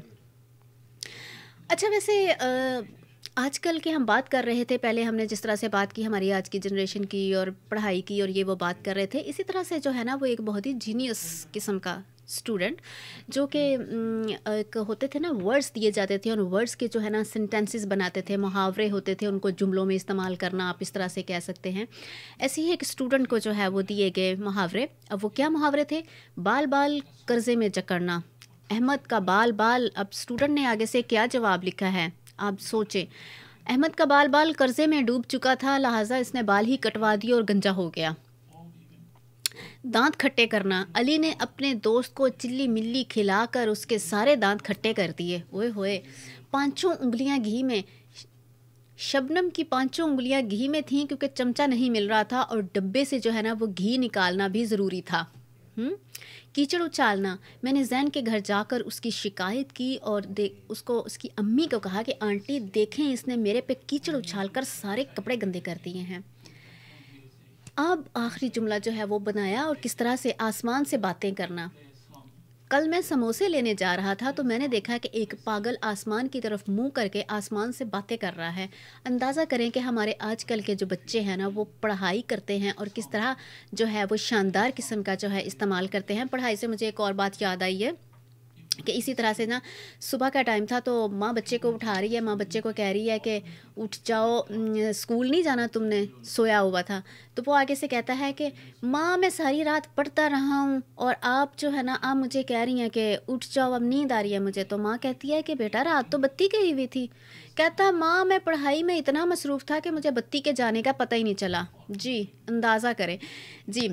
अच्छा, वैसे आजकल के हम बात कर रहे थे, पहले हमने जिस तरह से बात की हमारी आज की जनरेशन की और पढ़ाई की और ये वो बात कर रहे थे, इसी तरह से जो है ना वो एक बहुत ही जीनियस किस्म का स्टूडेंट जो कि एक होते थे ना, वर्ड्स दिए जाते थे और वर्ड्स के जो है ना सेंटेंसेस बनाते थे, मुहावरे होते थे, उनको जुमलों में इस्तेमाल करना, आप इस तरह से कह सकते हैं। ऐसे ही एक स्टूडेंट को जो है वो दिए गए मुहावरे। अब वो क्या मुहावरे थे? बाल बाल कर्जे में जकड़ना, अहमद का बाल बाल। अब स्टूडेंट ने आगे से क्या जवाब लिखा है आप सोचें। अहमद का बाल बाल कर्जे में डूब चुका था, लिहाजा इसने बाल ही कटवा दिए और गंजा हो गया। दांत खट्टे करना, अली ने अपने दोस्त को चिल्ली मिल्ली खिलाकर उसके सारे दांत खट्टे कर दिए। ओए होए, पांचों उंगलियां घी में, शबनम की पांचों उंगलियां घी में थीं क्योंकि चमचा नहीं मिल रहा था और डब्बे से जो है ना वो घी निकालना भी ज़रूरी था। कीचड़ उछालना, मैंने जैन के घर जाकर उसकी शिकायत की और उसकी अम्मी को कहा कि आंटी देखें, इसने मेरे पे कीचड़ उछालकर सारे कपड़े गंदे कर दिए हैं। अब आखिरी जुमला जो है वो बनाया और किस तरह से आसमान से बातें करना। कल मैं समोसे लेने जा रहा था तो मैंने देखा कि एक पागल आसमान की तरफ मुंह करके आसमान से बातें कर रहा है। अंदाज़ा करें कि हमारे आजकल के जो बच्चे हैं ना वो पढ़ाई करते हैं और किस तरह जो है वो शानदार किस्म का जो है इस्तेमाल करते हैं। पढ़ाई से मुझे एक और बात याद आई है कि इसी तरह से ना सुबह का टाइम था तो माँ बच्चे को उठा रही है, माँ बच्चे को कह रही है कि उठ जाओ, स्कूल नहीं जाना तुमने, सोया हुआ था। तो वो आगे से कहता है कि माँ मैं सारी रात पढ़ता रहा हूँ और आप जो है ना आप मुझे कह रही हैं कि उठ जाओ, अब नींद आ रही है मुझे। तो माँ कहती है कि बेटा रात तो बत्ती गई हुई थी। कहता माँ मैं पढ़ाई में इतना मसरूफ़ था कि मुझे बत्ती के जाने का पता ही नहीं चला। जी अंदाज़ा करें जी।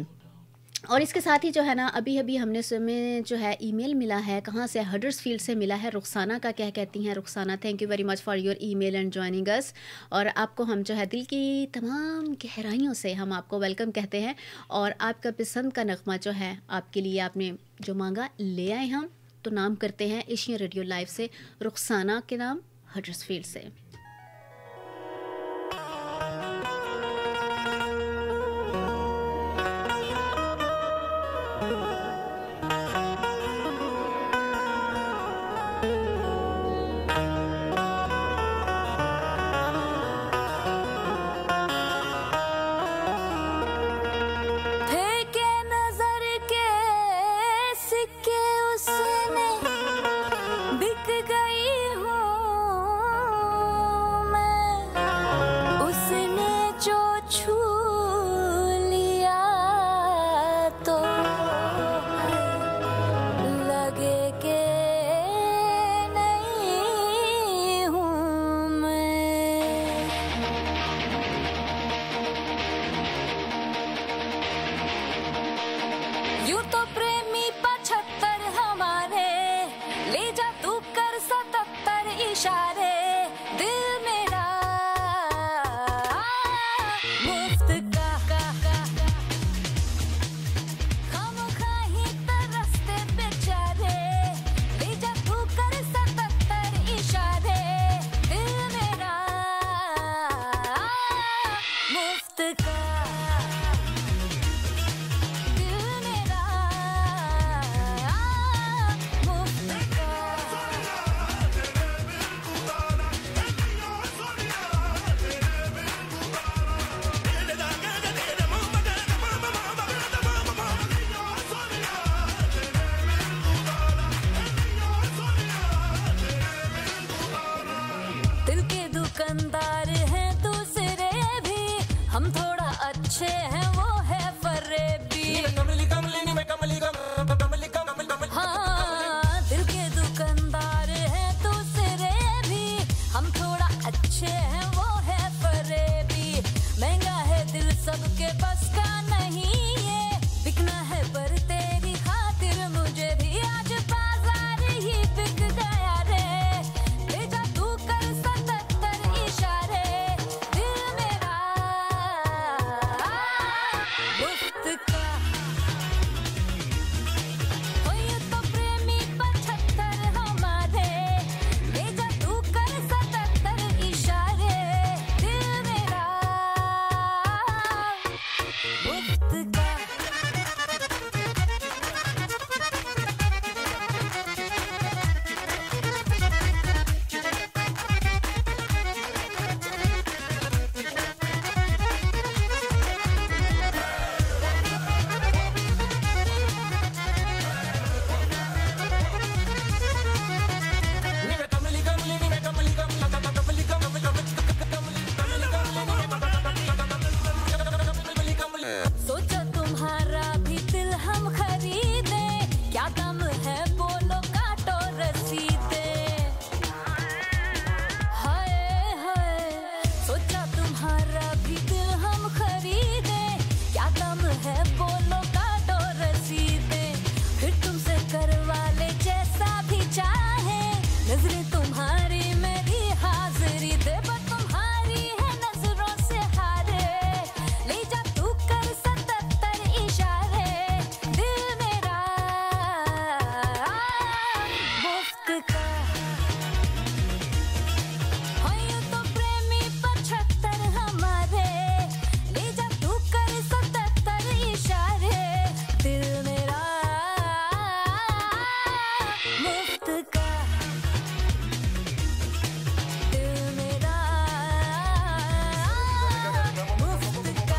और इसके साथ ही जो है ना अभी हमने समय जो है ईमेल मिला है, कहाँ से? हडर्सफील्ड से मिला है। रुखसाना का क्या कहती हैं? Rukhsana, thank you very much for your email and joining us. और आपको हम जो है दिल की तमाम गहराइयों से हम आपको वेलकम कहते हैं और आपका पसंद का नगमा जो है आपके लिए आपने जो मांगा ले आए हम। तो नाम करते हैं एशियन रेडियो लाइव से रुखसाना के नाम हडर्सफील्ड से। अच्छे हैं वो है फरेबी, महंगा है दिल मुफ्त का दिल मेरा मुफ्त का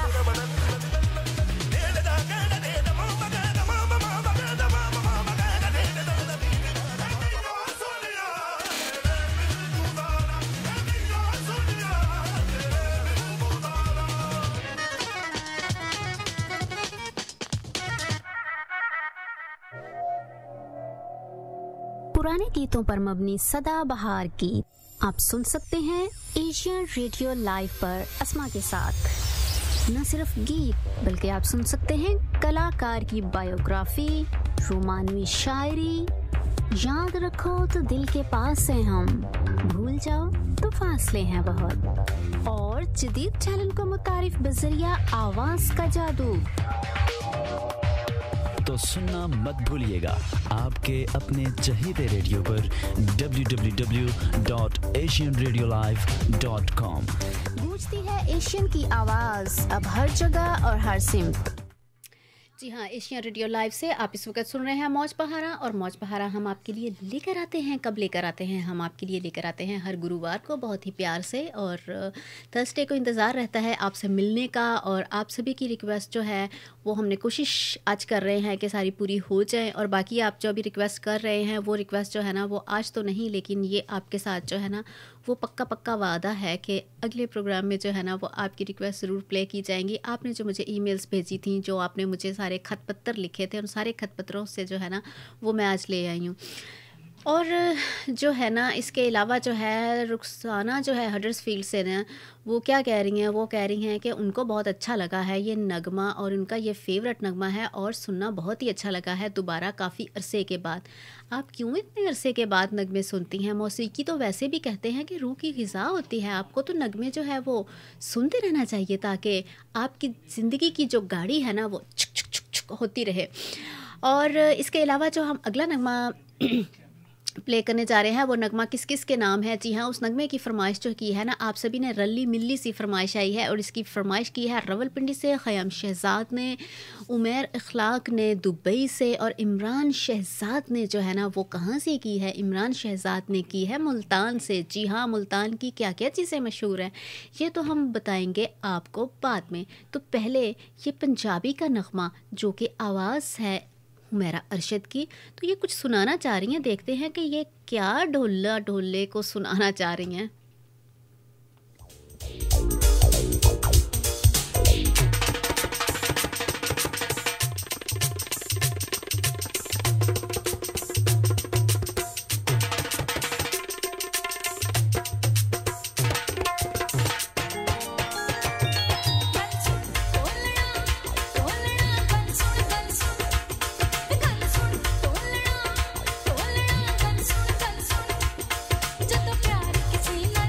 पुराने गीतों पर मबनी सदाबहार गीत आप सुन सकते हैं एशियन रेडियो लाइव पर अस्मा के साथ। न सिर्फ गीत बल्कि आप सुन सकते हैं कलाकार की बायोग्राफी, रोमानवी शायरी। याद रखो तो दिल के पास हैं हम, भूल जाओ तो फासले हैं बहुत। और जदीद टैलेंट को मुतारिफ बजरिया आवाज का जादू। तो सुनना मत भूलिएगा आपके अपने चहीते रेडियो पर www.asianradiolive.com। गूंजती है एशियन की आवाज अब हर जगह और हर सिमत। जी हाँ, एशियन रेडियो लाइव से आप इस वक्त सुन रहे हैं मौज बहारा। और मौज बहारा हम आपके लिए लेकर आते हैं, कब लेकर आते हैं? हम आपके लिए लेकर आते हैं हर गुरुवार को बहुत ही प्यार से। और थर्सडे को इंतज़ार रहता है आपसे मिलने का। और आप सभी की रिक्वेस्ट जो है वो हमने कोशिश आज कर रहे हैं कि सारी पूरी हो जाए। और बाकी आप जो अभी रिक्वेस्ट कर रहे हैं वो रिक्वेस्ट जो है ना वो आज तो नहीं, लेकिन ये आपके साथ जो है ना वो पक्का वादा है कि अगले प्रोग्राम में जो है ना वो आपकी रिक्वेस्ट ज़रूर प्ले की जाएंगी। आपने जो मुझे ईमेल्स भेजी थी, जो आपने मुझे सारे खत पत्र लिखे थे, उन सारे खत पत्रों से जो है ना वो मैं आज ले आई हूँ। और जो है ना इसके अलावा जो है रुखसाना जो है हडर्सफील्ड से ना वो क्या कह रही हैं, वो कह रही हैं कि उनको बहुत अच्छा लगा है ये नगमा और उनका ये फेवरेट नगमा है और सुनना बहुत ही अच्छा लगा है दोबारा काफ़ी अरसे के बाद। आप क्यों इतने अरसे के बाद नगमे सुनती हैं? मौसीकी तो वैसे भी कहते हैं कि रूह की ग़िज़ा होती है, आपको तो नगमे जो है वो सुनते रहना चाहिए ताकि आपकी ज़िंदगी की जो गाड़ी है ना वो छुक छुक छुक छुक होती रहे। और इसके अलावा जो हम अगला नगमा प्ले करने जा रहे हैं वो नगमा किस किस के नाम है। जी हाँ, उस नगमे की फरमाइश जो की है ना आप सभी ने रली मिल्ली सी फरमाइश आई है। और इसकी फरमाइश की है रावलपिंडी से ख़याम शहजाद ने, उमर इखलाक ने दुबई से, और इमरान शहजाद ने जो है ना वो कहाँ से की है? इमरान शहजाद ने की है मुल्तान से। जी हाँ, मुल्तान की क्या क्या चीज़ें मशहूर हैं ये तो हम बताएंगे आपको बाद में। तो पहले ये पंजाबी का नगमा जो कि आवाज़ है हुमैरा अरशद की, तो ये कुछ सुनाना चाह रही हैं। देखते हैं कि ये क्या ढोला ढोले को सुनाना चाह रही हैं। ਜਦੋਂ ਪਿਆਰ ਕਿਸੇ ਨਾਲ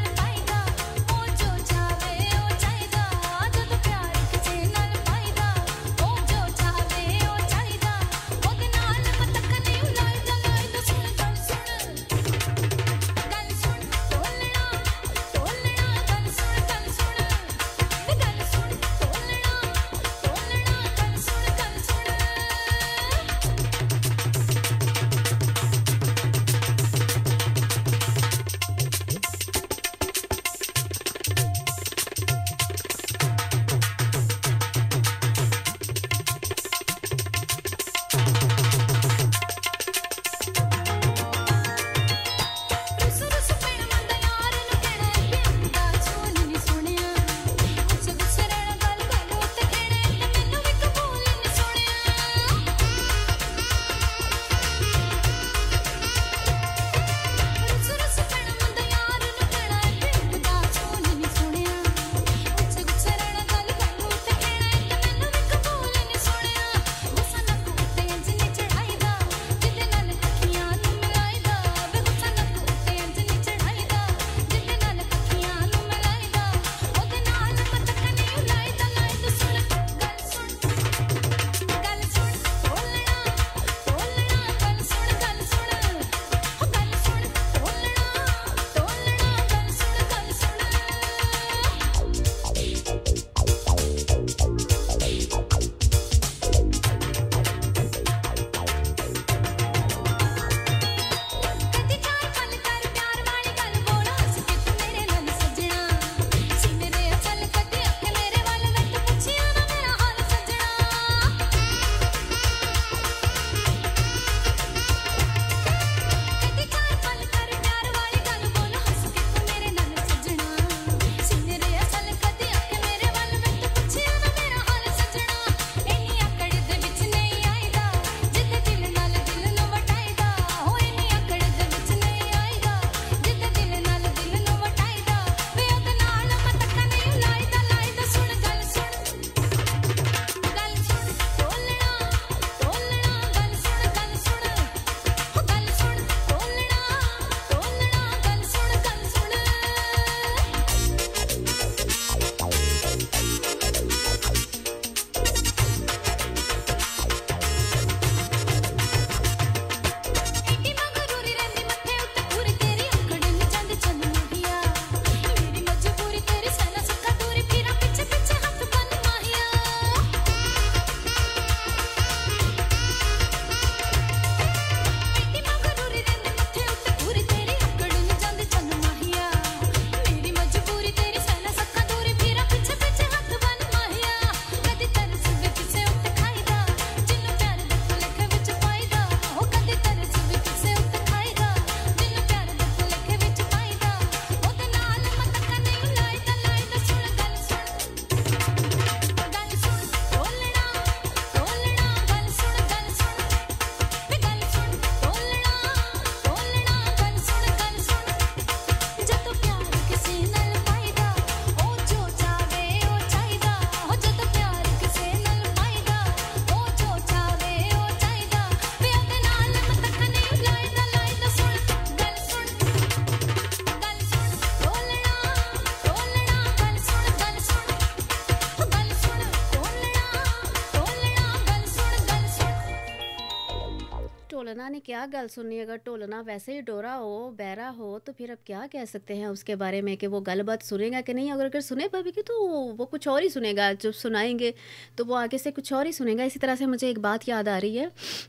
क्या गल सुनी, अगर ढोलना वैसे ही डोरा हो, बहरा हो, तो फिर अब क्या कह सकते हैं उसके बारे में कि वो गलबात सुनेगा कि नहीं। अगर सुने पापी की तो वो कुछ और ही सुनेगा, जब सुनाएंगे तो वो आगे से कुछ और ही सुनेगा। इसी तरह से मुझे एक बात याद आ रही है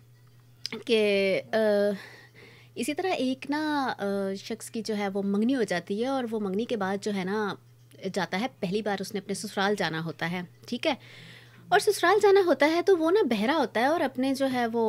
कि इसी तरह एक ना शख्स की जो है वो मंगनी हो जाती है, और वो मंगनी के बाद जो है ना जाता है, पहली बार उसने अपने ससुराल जाना होता है, ठीक है। और ससुराल जाना होता है तो वो ना बहरा होता है, और अपने जो है वो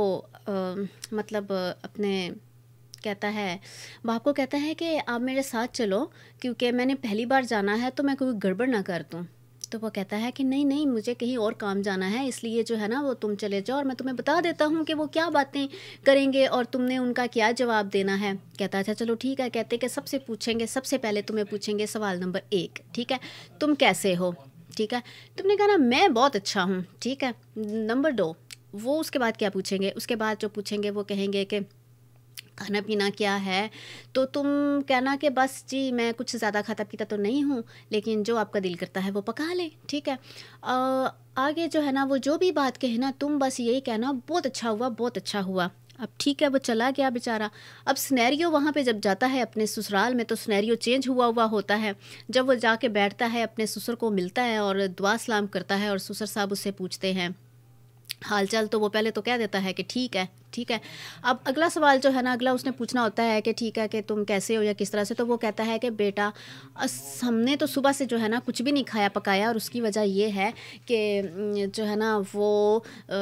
मतलब अपने कहता है, बाप को कहता है कि आप मेरे साथ चलो, क्योंकि मैंने पहली बार जाना है तो मैं कोई गड़बड़ ना कर दूँ। तो वो कहता है कि नहीं नहीं, मुझे कहीं और काम जाना है, इसलिए जो है ना वो तुम चले जाओ, और मैं तुम्हें बता देता हूँ कि वो क्या बातें करेंगे और तुमने उनका क्या जवाब देना है। कहता अच्छा चलो ठीक है। कहते कि सबसे पूछेंगे, सबसे पहले तुम्हें पूछेंगे सवाल नंबर 1, ठीक है, तुम कैसे हो, ठीक है। तुमने कहा ना मैं बहुत अच्छा हूँ, ठीक है। नंबर 2, वो उसके बाद क्या पूछेंगे, उसके बाद जो पूछेंगे वो कहेंगे कि खाना पीना क्या है, तो तुम कहना कि बस जी मैं कुछ ज़्यादा खाता पीता तो नहीं हूँ, लेकिन जो आपका दिल करता है वो पका ले, ठीक है। आगे जो है ना वो जो भी बात कहे ना, तुम बस यही कहना बहुत अच्छा हुआ, बहुत अच्छा हुआ। अब ठीक है, वो चला गया बेचारा। अब सिनेरियो वहाँ पे जब जाता है अपने ससुराल में, तो सिनेरियो चेंज हुआ होता है। जब वो जाके बैठता है, अपने ससुर को मिलता है और दुआ सलाम करता है, और ससुर साहब उससे पूछते हैं हालचाल, तो वो पहले तो कह देता है कि ठीक है, ठीक है। अब अगला सवाल जो है ना, अगला उसने पूछना होता है कि ठीक है कि तुम कैसे हो या किस तरह से, तो वो कहता है कि बेटा हमने तो सुबह से जो है ना कुछ भी नहीं खाया पकाया, और उसकी वजह ये है कि जो है ना वो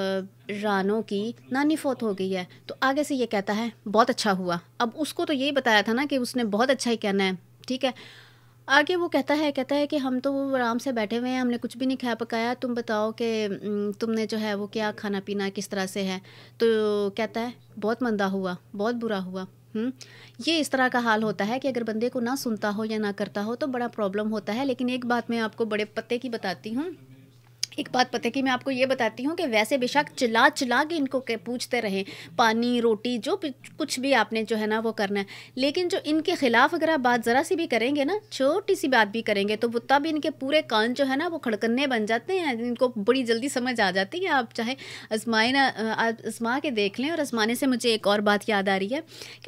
रानो की नानी फौत हो गई है। तो आगे से ये कहता है बहुत अच्छा हुआ। अब उसको तो यही बताया था ना कि उसने बहुत अच्छा ही कहना है, ठीक है। आगे वो कहता है कि हम तो आराम से बैठे हुए हैं, हमने कुछ भी नहीं खाया पकाया, तुम बताओ कि तुमने जो है वो क्या खाना पीना किस तरह से है। तो कहता है बहुत मंदा हुआ, बहुत बुरा हुआ। ये इस तरह का हाल होता है कि अगर बंदे को ना सुनता हो या ना करता हो तो बड़ा प्रॉब्लम होता है। लेकिन एक बात मैं आपको बड़े पते की बताती हूँ, एक बात पता कि मैं आपको ये बताती हूँ कि वैसे बेशक चिल्ला चिल्ला के इनको पूछते रहें, पानी रोटी जो कुछ भी आपने जो है ना वो करना है, लेकिन जो इनके ख़िलाफ़ अगर आप बात ज़रा सी भी करेंगे ना, छोटी सी बात भी करेंगे, तो वो तब इनके पूरे कान जो है ना वो खड़कन्ने बन जाते हैं। इनको बड़ी जल्दी समझ आ जाती है। आप चाहे आजमाए ना, आजमा के देख लें। और आजमाने से मुझे एक और बात याद आ रही है कि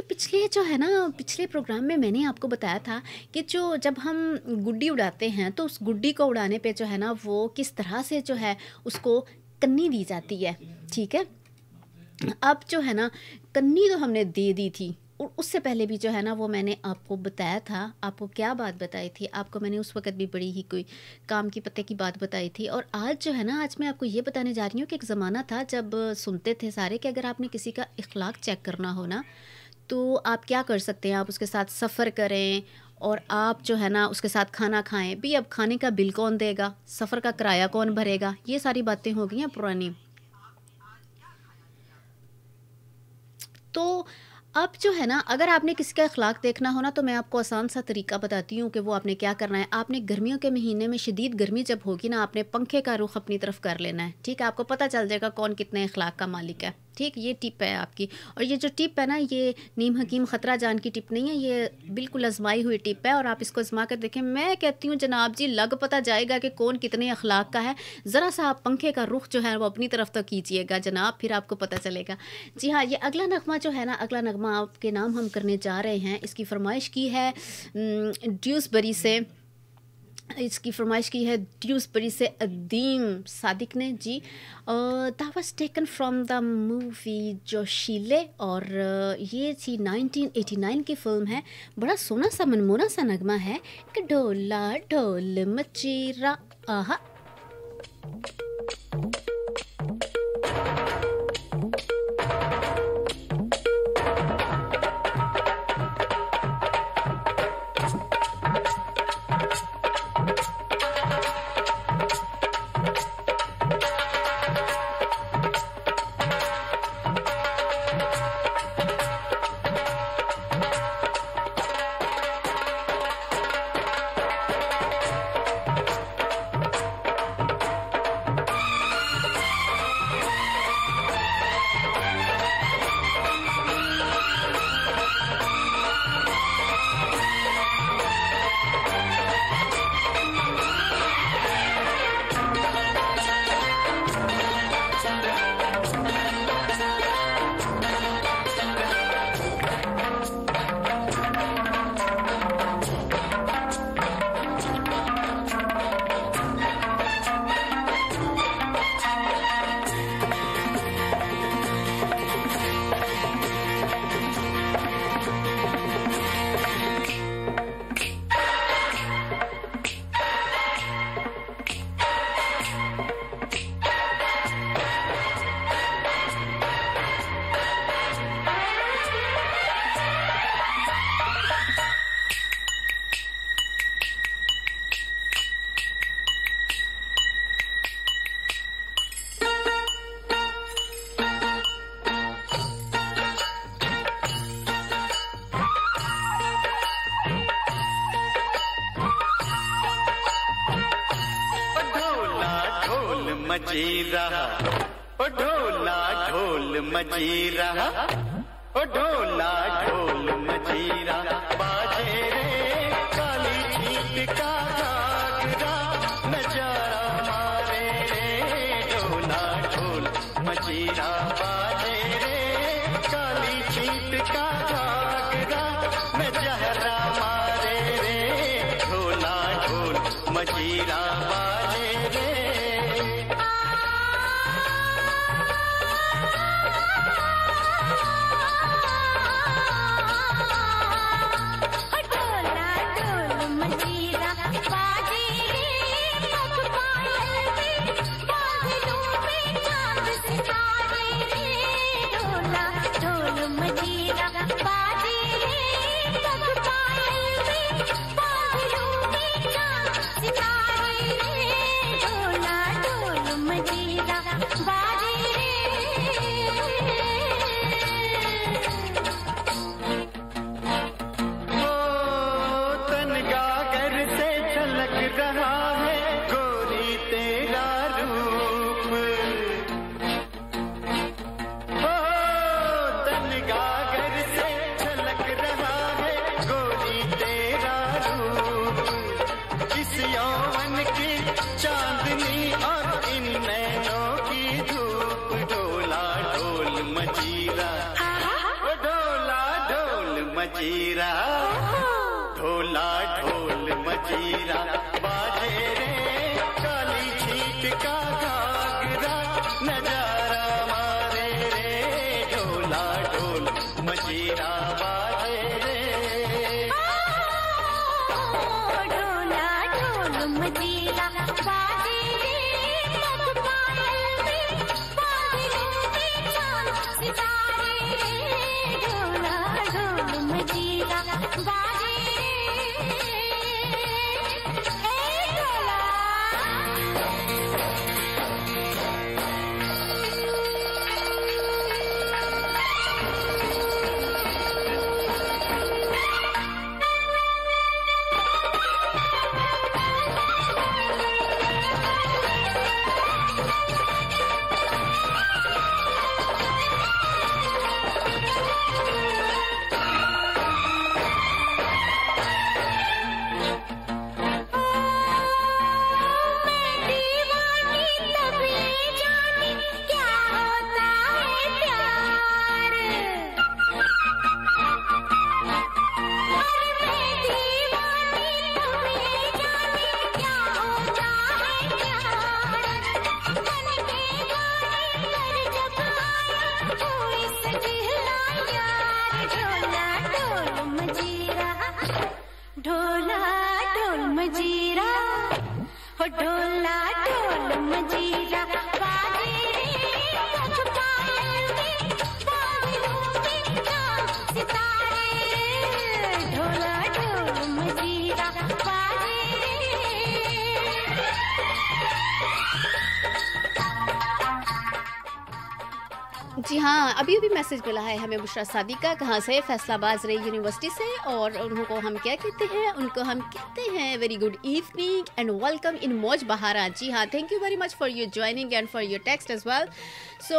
पिछले प्रोग्राम में मैंने आपको बताया था कि जब हम गुड्डी उड़ाते हैं तो उस गुड्डी को उड़ाने पर जो है ना वो किस तरह से जो है उसको कन्नी दी जाती है, ठीक है। अब जो है ना कन्नी तो हमने दे दी थी, और उससे पहले भी जो है ना वो मैंने आपको बताया था। आपको क्या बात बताई थी? आपको मैंने उस वक्त भी बड़ी ही कोई काम की पते की बात बताई थी। और आज जो है ना, आज मैं आपको ये बताने जा रही हूँ कि एक ज़माना था जब सुनते थे सारे कि अगर आपने किसी का इखलाक चेक करना हो ना, तो आप क्या कर सकते हैं, आप उसके साथ सफ़र करें और आप जो है ना उसके साथ खाना खाएं भी। अब खाने का बिल कौन देगा, सफ़र का किराया कौन भरेगा, ये सारी बातें हो गई हैं पुरानी। तो अब जो है ना, अगर आपने किसी का अखलाक देखना हो ना, तो मैं आपको आसान सा तरीका बताती हूँ कि वो आपने क्या करना है। आपने गर्मियों के महीने में शदीद गर्मी जब होगी ना, आपने पंखे का रुख अपनी तरफ कर लेना है, ठीक है। आपको पता चल जाएगा कौन कितने अखलाक का मालिक है, ठीक। ये टिप है आपकी। और ये जो टिप है ना, ये नीम हकीम ख़तरा जान की टिप नहीं है, ये बिल्कुल आजमाई हुई टिप है, और आप इसको आजमा कर देखें। मैं कहती हूँ जनाब जी, लग पता जाएगा कि कौन कितने अखलाक का है। ज़रा सा आप पंखे का रुख जो है वो अपनी तरफ तो कीजिएगा जनाब, फिर आपको पता चलेगा। जी हाँ, ये अगला नगमा जो है ना, अगला नगमा आपके नाम हम करने जा रहे हैं। इसकी फरमाइश की है ड्यूसबरी से, इसकी फरमाइश की है ड्यूसबरी से अदीम सादिक ने ji. That was taken from the movie Joshile, और ये थी 1989 की फ़िल्म है। बड़ा सोना सा मनमोना सा नगमा है कि ढोला ढोल मचीरा। आहा, मची रहा, ओ ढोला ढोल मची रहा, ओ ढोला ढोल मची रहा, बाजे रे काली छींट का घाघरा, नजारा मारे रे ढोला ढोल मची रहा, बाजे रे काली छींट का घाघरा, नजारा मारे रे ढोला ढोल मची रहा, बाजे रे। मजीरा ढोला ढोल मजीरा, बाजे रे काली छींट का घाघरा, नजारा मारे रे ढोला ढोल मजीरा, बाजे रे ढोला ढोल मजीरा, बाजे रे पायल में बादलों में चांद सितारे रे ढोला ढोल मजीरा, बाजे जी हाँ, अभी अभी मैसेज मिला है हमें बुशरा सादी का, कहाँ से? फैसलाबाद यूनिवर्सिटी से। और उनको हम क्या कहते हैं? उनको हम कहते हैं very good evening and welcome in Mauj Bahara. जी हाँ, thank you very much for your joining and for your text as well. So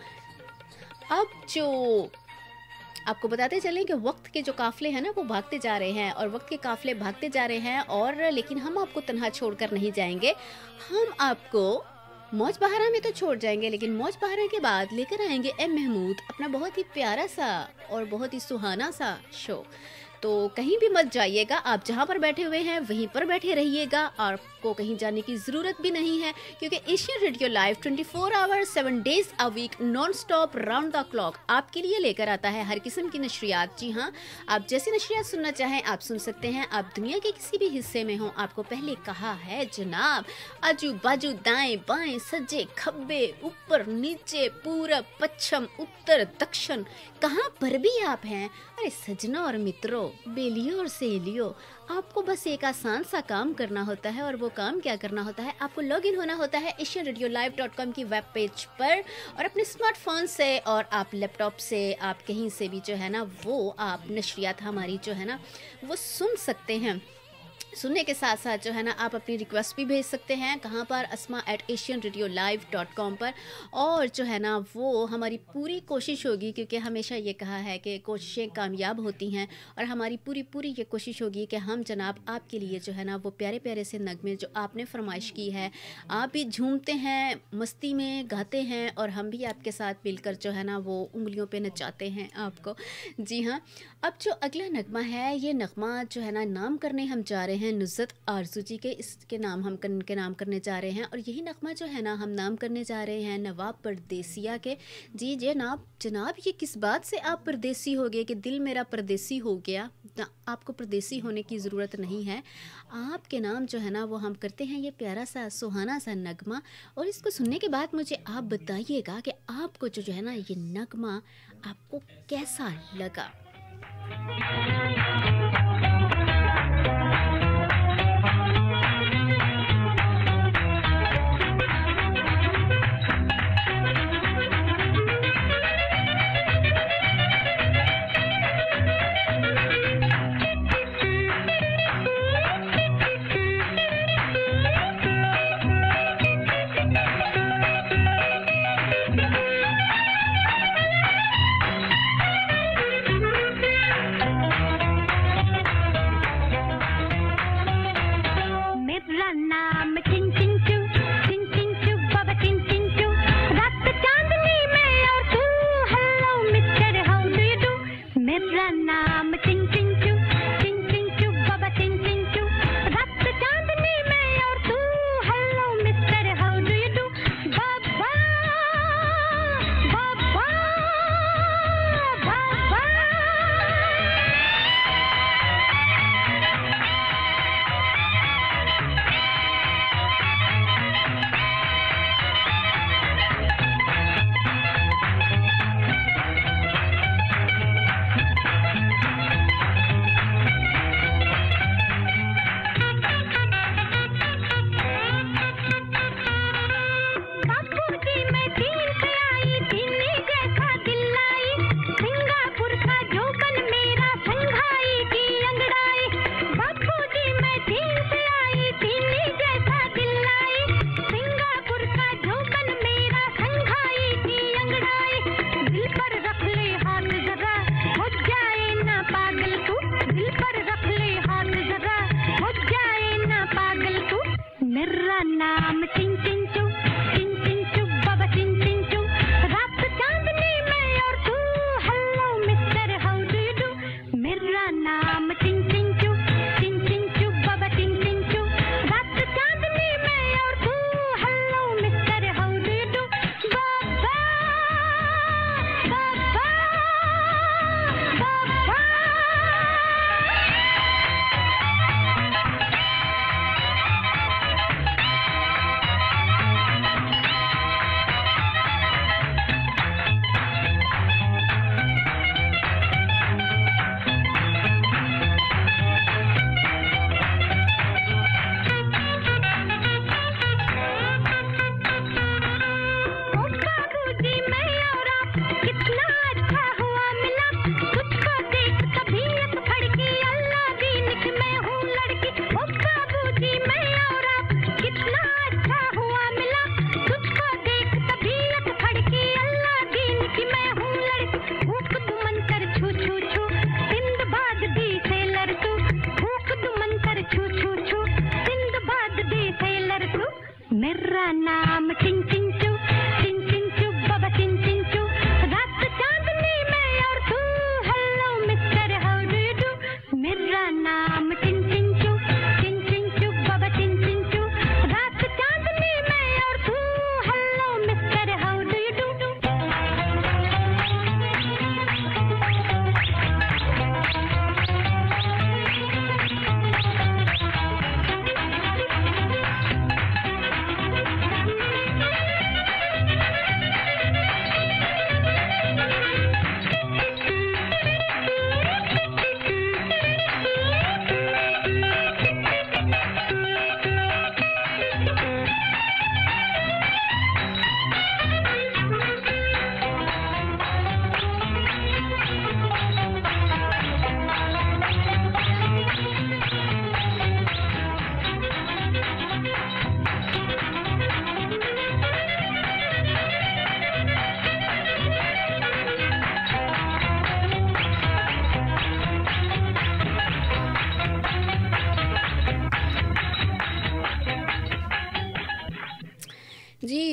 अब जो आपको बताते चलें कि वक्त के जो काफ़िले हैं ना वो भागते जा रहे हैं, और वक्त के काफ़िले भागते जा रहे हैं, और लेकिन हम आपको तन्हा छोड़कर नहीं जाएंगे। हम आपको मौज बहारा में तो छोड़ जाएंगे, लेकिन मौज बहारा के बाद लेकर आएंगे एम महमूद, अपना बहुत ही प्यारा सा और बहुत ही सुहाना सा शो। तो कहीं भी मत जाइएगा, आप जहाँ पर बैठे हुए हैं वहीं पर बैठे रहिएगा, आपको कहीं जाने की ज़रूरत भी नहीं है, क्योंकि Asian radio live 24 hours 7 days a week non stop round the clock आपके लिए लेकर आता है हर किस्म की नशरियात। जी हाँ, आप जैसी नशरियात सुनना चाहें आप सुन सकते हैं। आप दुनिया के किसी भी हिस्से में हो, आपको पहले कहा है जनाब, आजू बाजू दाएं बाएं सज्जे खब्बे ऊपर नीचे पूरब पश्चिम उत्तर दक्षिण, कहाँ पर भी आप हैं, अरे सजना और मित्रों, बेलियों और सहेलियों, आपको बस एक आसान सा काम करना होता है। और वो काम क्या करना होता है? आपको लॉग इन होना होता है asianradiolive.com की वेब पेज पर, और अपने स्मार्टफोन से और आप लैपटॉप से, आप कहीं से भी जो है ना वो आप नशरियात हमारी जो है ना वो सुन सकते हैं। सुनने के साथ साथ जो है ना आप अपनी रिक्वेस्ट भी भेज सकते हैं। कहाँ पर? asma@asianradiolive.com पर। और जो है ना वो हमारी पूरी कोशिश होगी, क्योंकि हमेशा ये कहा है कि कोशिशें कामयाब होती हैं, और हमारी पूरी ये कोशिश होगी कि हम जनाब आपके लिए जो है ना वो प्यारे प्यारे से नगमे जो आपने फरमाइश की है, आप भी झूमते हैं, मस्ती में गाते हैं, और हम भी आपके साथ मिलकर जो है ना वो उंगलियों पे नचाते हैं आपको। जी हाँ, अब जो अगला नगमा है, ये नगमा जो है ना नाम करने हम जा रहे हैं नुसरत आरज़ू जी के, इसके नाम हम के नाम करने जा रहे हैं। और यही नगमा जो है ना हम नाम करने जा रहे हैं नवाब परदेसिया के। जी जनाब ये किस बात से आप परदेसी हो गए कि दिल मेरा परदेसी हो गया? ना, आपको परदेसी होने की ज़रूरत नहीं है। आपके नाम जो है ना वो हम करते हैं ये प्यारा सा सुहाना सा नगमा। और इसको सुनने के बाद मुझे आप बताइएगा कि आपको जो है ना ये नगमा आपको कैसा लगा।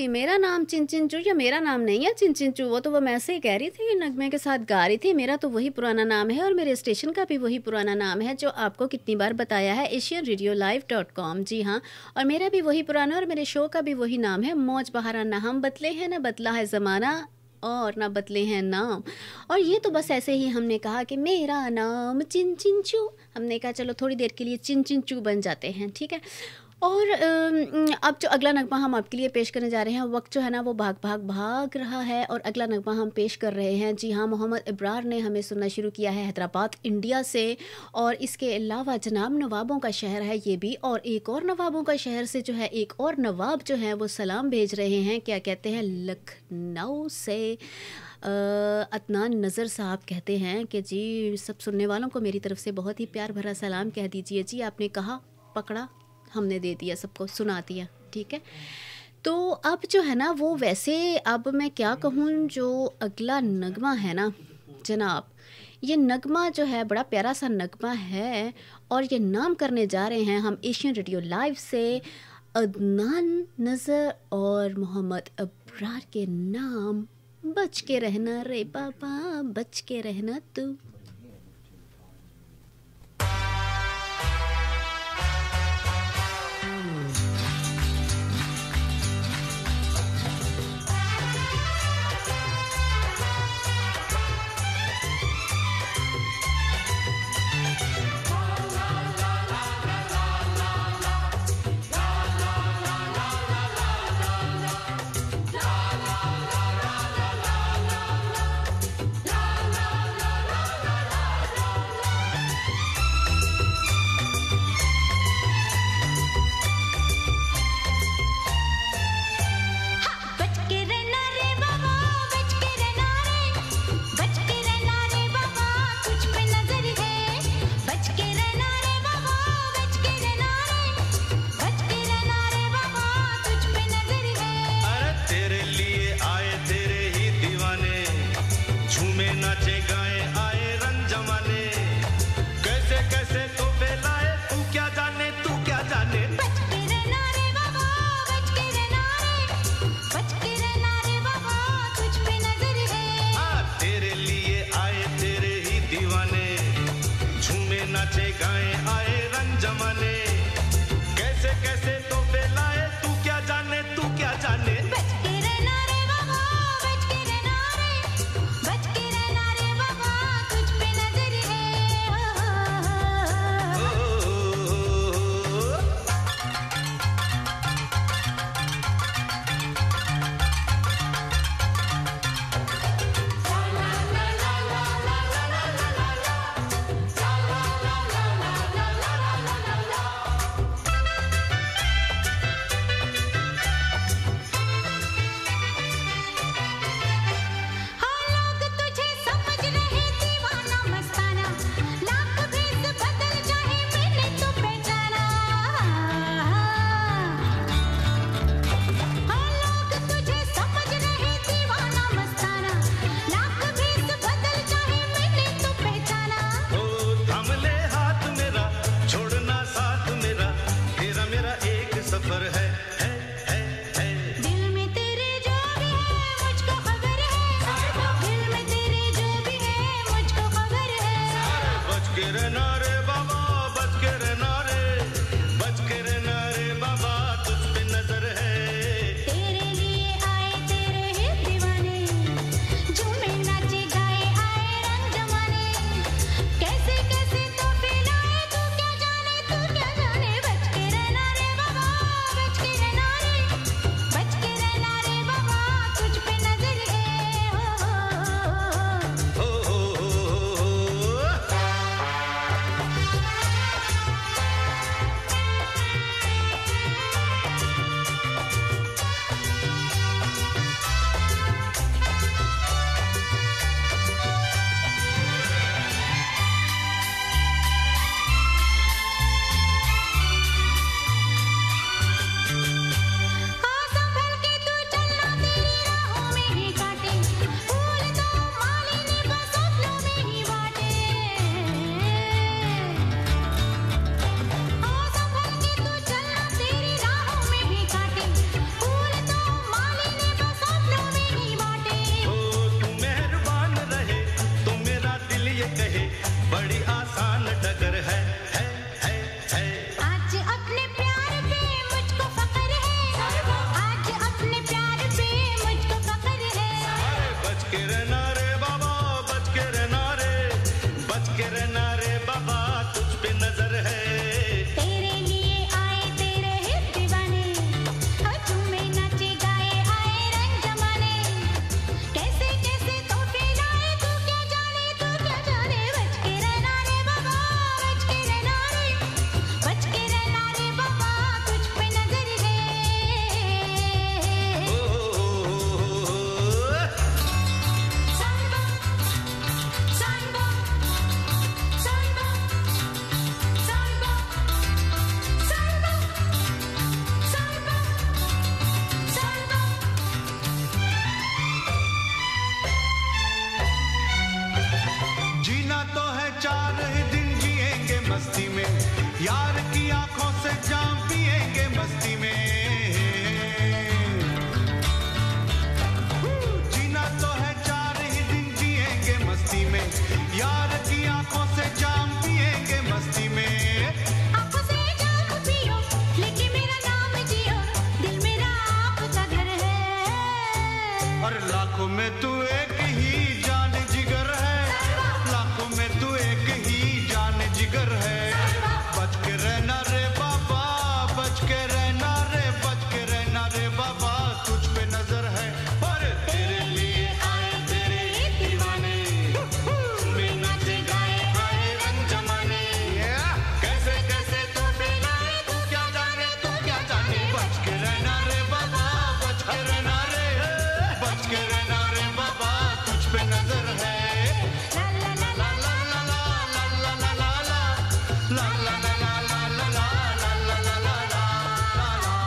मेरा नाम चिंचिंचू या मेरा नाम नहीं है चिंचिंचू, वो तो वो मैं ऐसे ही कह रही थी, नगमे के साथ गा रही थी। मेरा तो वही पुराना नाम है और मेरे स्टेशन का भी वही पुराना नाम है जो आपको कितनी बार बताया है, asianradiolive.com। जी हाँ, और मेरा भी वही पुराना और मेरे शो का भी वही नाम है, मौज बहारा। ना हम बदले हैं ना बदला है ज़माना और ना बदले हैं नाम। और ये तो बस ऐसे ही हमने कहा कि मेरा नाम चिंचिंचू, हमने कहा चलो थोड़ी देर के लिए चिंचिंचू बन जाते हैं, ठीक है। और अब जो अगला नगमा हम आपके लिए पेश करने जा रहे हैं, वक्त जो है ना वो भाग रहा है और अगला नगमा हम पेश कर रहे हैं। जी हाँ, मोहम्मद इब्रार ने हमें सुनना शुरू किया है हैदराबाद इंडिया से, और इसके अलावा जनाब नवाबों का शहर है ये भी, और एक और नवाबों का शहर से जो है एक और नवाब जो है वो सलाम भेज रहे हैं। क्या कहते हैं, लखनऊ से अदनान नज़र साहब कहते हैं कि जी सब सुनने वालों को मेरी तरफ से बहुत ही प्यार भरा सलाम कह दीजिए। जी आपने कहा पकड़ा, हमने दे दिया, सबको सुना दिया, ठीक है। तो अब जो है ना वो वैसे अब मैं क्या कहूँ, जो अगला नगमा है ना जनाब, ये नगमा जो है बड़ा प्यारा सा नगमा है और ये नाम करने जा रहे हैं हम एशियन रेडियो लाइव से अदनान नज़र और मोहम्मद अब्रार के नाम। बच के रहना रे बाबा, बच के रहना तू। यार की आंखों से जाम पिएंगे मस्ती में, जीना तो है 4 ही दिन जिएंगे मस्ती में, यार की आंखों से जाम पिएंगे मस्ती में। आंखों से जाम पियो लेके मेरा नाम जियो, दिल मेरा आपका घर है। और लाखों में तू एक ही जान जिगर है, लाखों में तू एक ही जान जिगर है। बच के रहना रे बाबा, बच के रहना रे, बच के रहना रे बाबा, तुझ पे नजर है। पर तेरे लिए आए तेरे दीवाने, में नाचे गाए आए रंग जमाने। कैसे कैसे तो बेलाए तू क्या जाने, तू क्या जाने। बच के रहना रे बाबा, बच के रहना रे, बच के रहना रे बाबा, तुझ पे नजर है। ला ला ला ला ला ला ला ला ला ला ला ला ला ला ला ला ला ला ला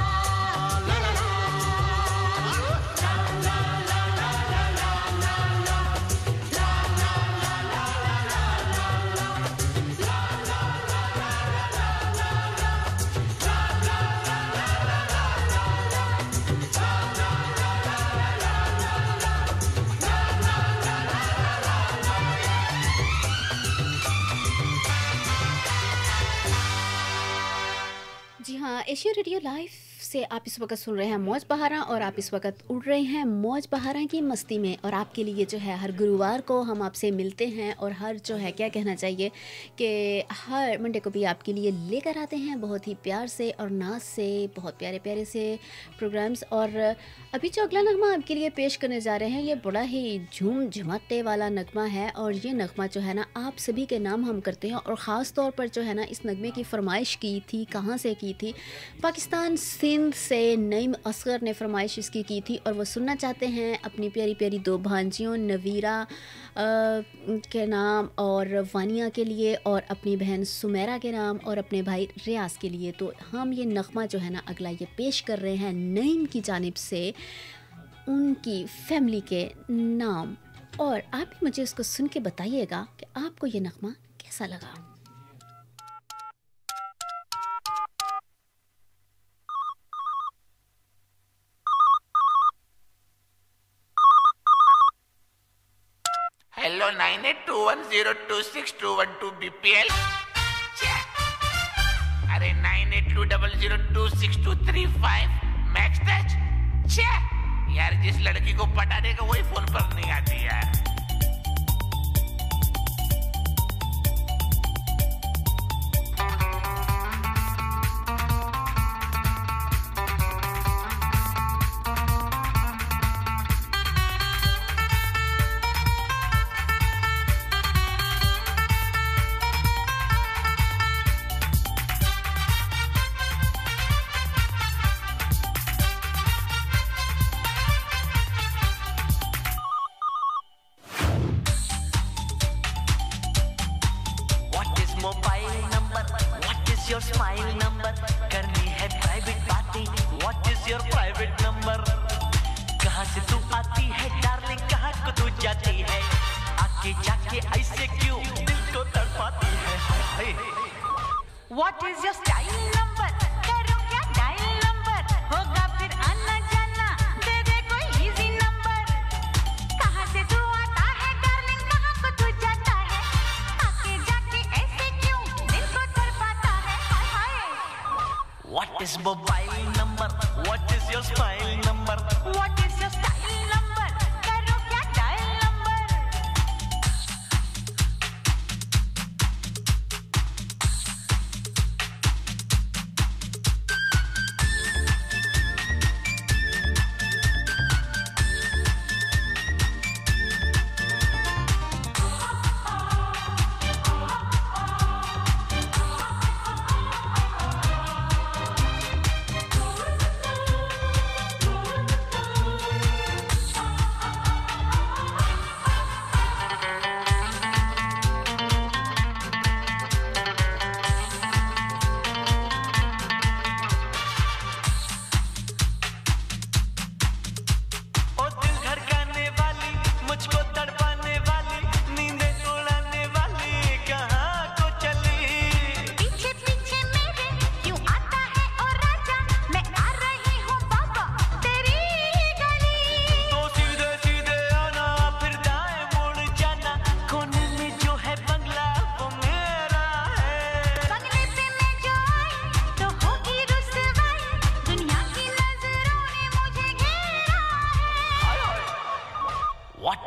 जी हाँ, एशिया रेडियो लाइव से आप इस वक्त सुन रहे हैं मौज बहारा और आप इस वक्त उड़ रहे हैं मौज बहारा की मस्ती में। और आपके लिए जो है हर गुरुवार को हम आपसे मिलते हैं और हर जो है क्या कहना चाहिए कि हर मंडे को भी आपके लिए लेकर आते हैं बहुत ही प्यार से और नाज से बहुत प्यारे प्यारे से प्रोग्राम्स। और अभी जो अगला नगमा आपके लिए पेश करने जा रहे हैं ये बड़ा ही झूम झमाटे वाला नगमा है। और ये नगमा जो है ना आप सभी के नाम हम करते हैं और ख़ास तौर पर जो है ना इस नगमे की फरमाइश की थी, कहाँ से की थी, पाकिस्तान सिंध से नईम असगर ने फरमाइश इसकी की थी। और वो सुनना चाहते हैं अपनी प्यारी प्यारी 2 भांजियों नवीरा के नाम और वानिया के लिए और अपनी बहन सुमेरा के नाम और अपने भाई रियाज के लिए। तो हम ये नगमा जो है ना अगला ये पेश कर रहे हैं नईम की जानिब से उनकी फैमिली के नाम। और आप भी मुझे इसको सुन के बताइएगा कि आपको ये नगमा कैसा लगा। Hello 9821026212 BPL। अरे 9820026235 मैक्स टच। यार जिस लड़की को पटाने का वही फोन पर नहीं आती यार। your smile number, करनी है private बातें, what is your private number? कहाँ से तू आती है darling, कहाँ को तू जाती है, आके जाके ऐसे क्यों दिल को तड़पाती है, हाय हाय। What is your style number? करो क्या dial number? होगा फिर आना जाना, दे दे कोई easy number। कहाँ से तू आता है darling, कहाँ को तू जाता है, आके जाके ऐसे क्यों दिल को तड़पाता है, हाय हाय। What is mobile number? What is your smile number? What is your style number? करो क्या dial number?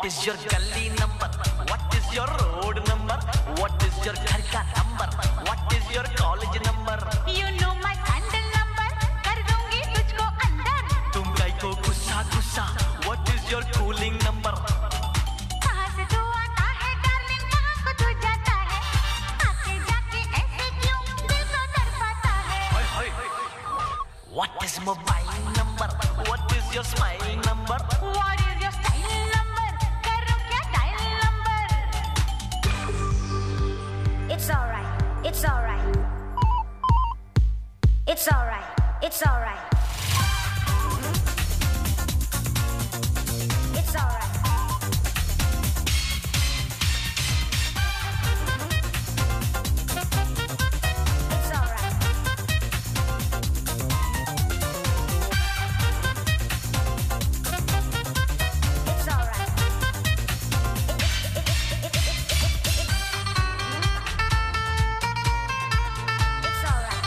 What is your gully number? What is your road number? What is your घर का number? What is your college number? You know my sandal number, कर दूंगी तुझको अंदर। तुम गई को गुस्सा गुस्सा। What is your cooling number? कहाँ से तू आता है darling, कहाँ को तू जाता है? आके जाके ऐसे क्यों दिल को तड़पाता है? What is mobile number? What is your smile number? What is your style number? करूँ क्या dial number? It's alright, it's alright. It's alright, it's alright. It's alright. It's alright. It's alright. It's alright.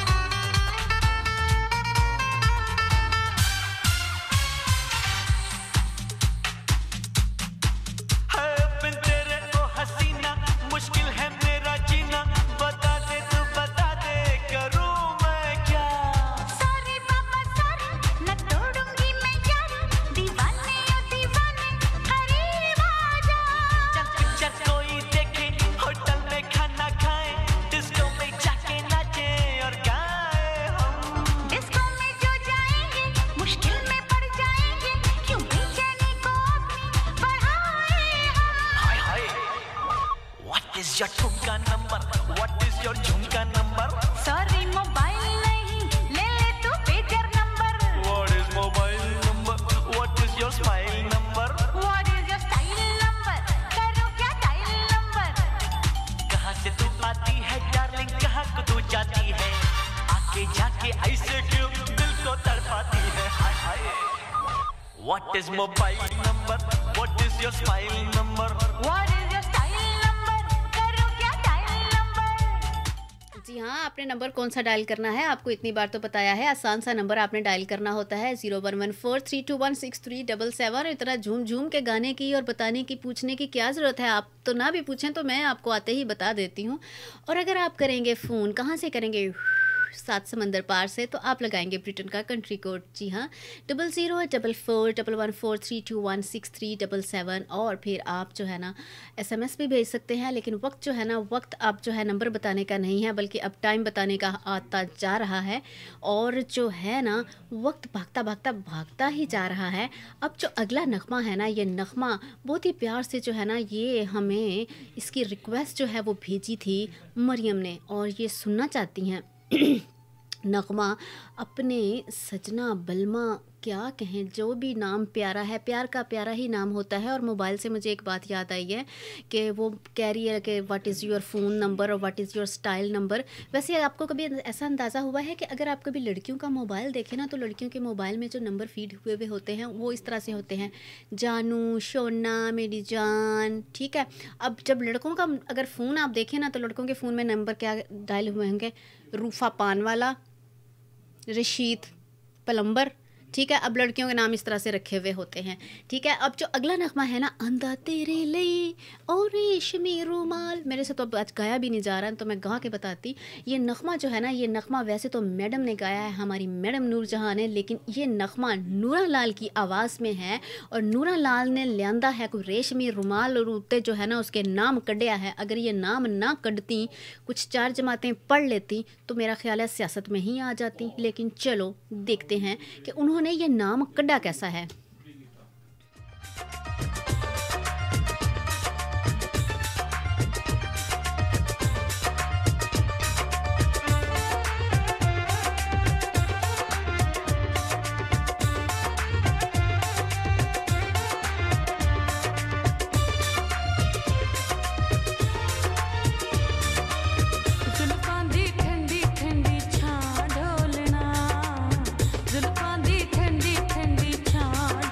है बिन तेरे ओ हसीना मुश्किल है मेरा जीना बता दे तू बता दे करूँ मैं क्या Sorry बाबा sorry, न तोड़ूंगी मैं यारी, दीवाने ओ दीवाने, करीब आजा। चल पिक्चर कोई देखे होटल में खाना खाए डिस्को में जाके नाचे और गाए हम डिस्को में जो जाएंगे, मुश्किल में पड़ जाएंगे, क्यों बेचैनी को अपनी बढ़ाए हम। हाय हाय What is your ठुमका नंबर What is your झुमका नंबर Sorry मोबाइल नहीं, ले ले तू pager number. What is mobile number What is your smile number What is your style number? करूँ क्या dial number? कहाँ से तू आती है डार्लिंग कहाँ को तू जाती है आके जाके ऐसे क्यों दिल को तड़पाती है हाय हाय What is mobile number What is your smile number What is your style number? करूँ क्या dial number? जी हाँ, आपने नंबर कौन सा डायल करना है आपको इतनी बार तो बताया है। आसान सा नंबर आपने डायल करना होता है 0114321637। इतना झूम झूम के गाने की और बताने की पूछने की क्या ज़रूरत है। आप तो ना भी पूछें तो मैं आपको आते ही बता देती हूँ। और अगर आप करेंगे फ़ोन कहाँ से करेंगे, 7 समंदर पार से, तो आप लगाएंगे ब्रिटेन का कंट्री कोड। जी हाँ, 004411421637। और फिर आप जो है ना SMS भी भेज सकते हैं। लेकिन वक्त जो है ना, वक्त आप जो है नंबर बताने का नहीं है बल्कि अब टाइम बताने का आता जा रहा है। और जो है ना वक्त भागता भागता भागता ही जा रहा है। अब जो अगला नगमा है ना, ये नगमा बहुत ही प्यार से जो है ना, ये हमें इसकी रिक्वेस्ट जो है वो भेजी थी मरियम ने, और ये सुनना चाहती हैं नगमा अपने सजना बलमा, क्या कहें, जो भी नाम प्यारा है, प्यार का प्यारा ही नाम होता है। और मोबाइल से मुझे एक बात याद आई है कि वो कह रही है कि what is your phone number और what is your style number. वैसे आपको कभी ऐसा अंदाज़ा हुआ है कि अगर आप कभी लड़कियों का मोबाइल देखें ना, तो लड़कियों के मोबाइल में जो नंबर फीड हुए हुए होते हैं वो इस तरह से होते हैं, जानू, शोना, मेरी जान, ठीक है। अब जब लड़कों का अगर फ़ोन आप देखें ना, तो लड़कों के फ़ोन में नंबर क्या डायल हुए होंगे, रूफ़ा पान वाला, रशीद प्लम्बर, ठीक है। अब लड़कियों के नाम इस तरह से रखे हुए होते हैं, ठीक है। अब जो अगला नगमा है ना, अंधा तेरे लिए और रेशमी रुमाल, मेरे से तो अब आज गाया भी नहीं जा रहा है तो मैं गा के बताती। ये नगमा जो है ना, ये नगमा वैसे तो मैडम ने गाया है, हमारी मैडम नूरजहां ने, लेकिन ये नगमा नूरा लाल की आवाज़ में है। और नूरा लाल ने लियांदा है कोई रेशमी रुमाल और उत्ते जो है ना उसके नाम कढ़िया है। अगर ये नाम ना कढ़ती, कुछ 4 जमातें पढ़ लेती तो मेरा ख्याल है सियासत में ही आ जाती। लेकिन चलो देखते हैं कि उन्होंने ये नाम कढ़ा कैसा है। जुल्फां दी ठंडी ठंडी छां ढोलना, जुल्फां दी ठंडी ठंडी छां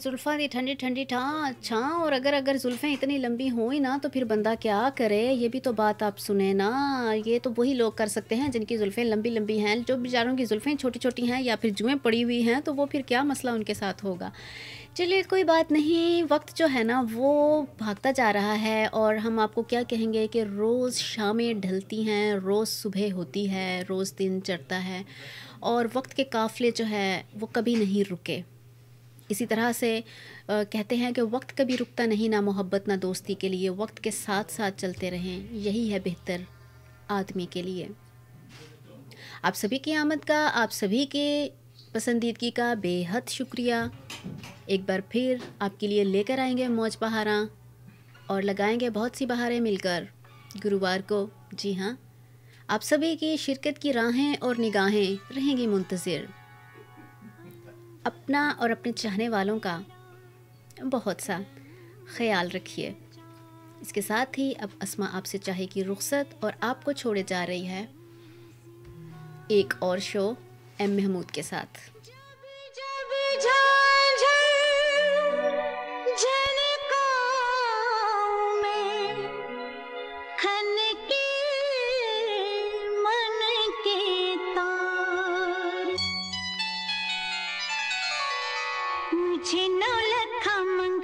जुल्फ़ा दी ठंडी ठंडी छाँ। और अगर जुल्फ़ें इतनी लंबी हों ही ना तो फिर बंदा क्या करे, ये भी तो बात आप सुने ना। ये तो वही लोग कर सकते हैं जिनकी जुल्फ़ें लंबी लंबी हैं। जो बेचारों की जुल्फ़ें छोटी छोटी हैं या फिर जुएँ पड़ी हुई हैं तो वो फिर क्या मसला उनके साथ होगा। चलिए कोई बात नहीं, वक्त जो है ना वो भागता जा रहा है और हम आपको क्या कहेंगे कि रोज़ शामें ढलती हैं, रोज़ सुबह होती है, रोज़ दिन चढ़ता है और वक्त के काफ़िले जो है वो कभी नहीं रुके। इसी तरह से कहते हैं कि वक्त कभी रुकता नहीं, ना मोहब्बत ना दोस्ती के लिए। वक्त के साथ साथ चलते रहें, यही है बेहतर आदमी के लिए। आप सभी की आमद का, आप सभी के पसंदीदगी का बेहद शुक्रिया। एक बार फिर आपके लिए लेकर आएंगे मौज बहारा और लगाएंगे बहुत सी बहारें मिलकर गुरुवार को। जी हाँ, आप सभी की शिरकत की राहें और निगाहें रहेंगी मुंतज़िर। अपना और अपने चाहने वालों का बहुत सा ख्याल रखिए। इसके साथ ही अब अस्मा आपसे चाहेगी रुखसत और आपको छोड़े जा रही है एक और शो एम महमूद के साथ। मुझे नौलखा